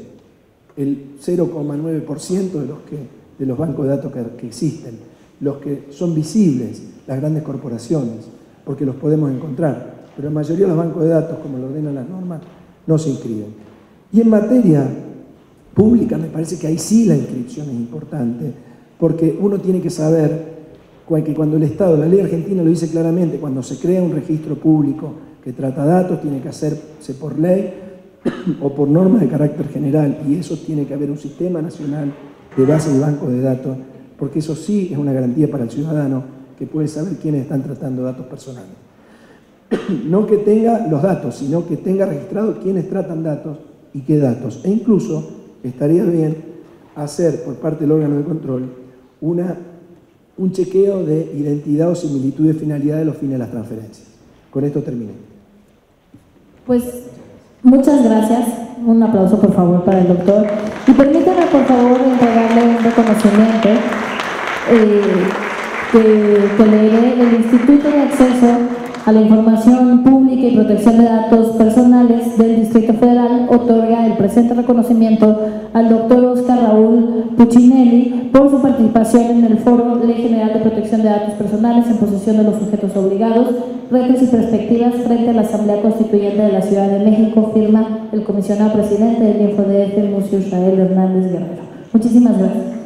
el cero coma nueve por ciento de los, que, de los bancos de datos que, que existen. Los que son visibles, las grandes corporaciones, porque los podemos encontrar. Pero la mayoría de los bancos de datos, como lo ordenan las normas, no se inscriben. Y en materia pública me parece que ahí sí la inscripción es importante, porque uno tiene que saber que cuando el Estado, la ley argentina lo dice claramente, cuando se crea un registro público que trata datos, tiene que hacerse por ley o por normas de carácter general, y eso tiene que haber un sistema nacional de base y banco de datos, porque eso sí es una garantía para el ciudadano que puede saber quiénes están tratando datos personales. No que tenga los datos, sino que tenga registrado quiénes tratan datos y qué datos. E incluso estaría bien hacer por parte del órgano de control una, un chequeo de identidad o similitud de finalidad de los fines de las transferencias. Con esto terminé.
Pues muchas gracias. Un aplauso, por favor, para el doctor. Y permítame, por favor, entregarle un reconocimiento eh, que, que leeré. El Instituto de Acceso a la Información Pública y Protección de Datos Personales del Distrito Federal otorga el presente reconocimiento al doctor Oscar Raúl Puccinelli por su participación en el Foro Ley General de Protección de Datos Personales en posesión de los sujetos obligados, retos y perspectivas frente a la Asamblea Constituyente de la Ciudad de México, firma el comisionado presidente del InfoDF, Mucio Israel Hernández Guerrero. Muchísimas gracias.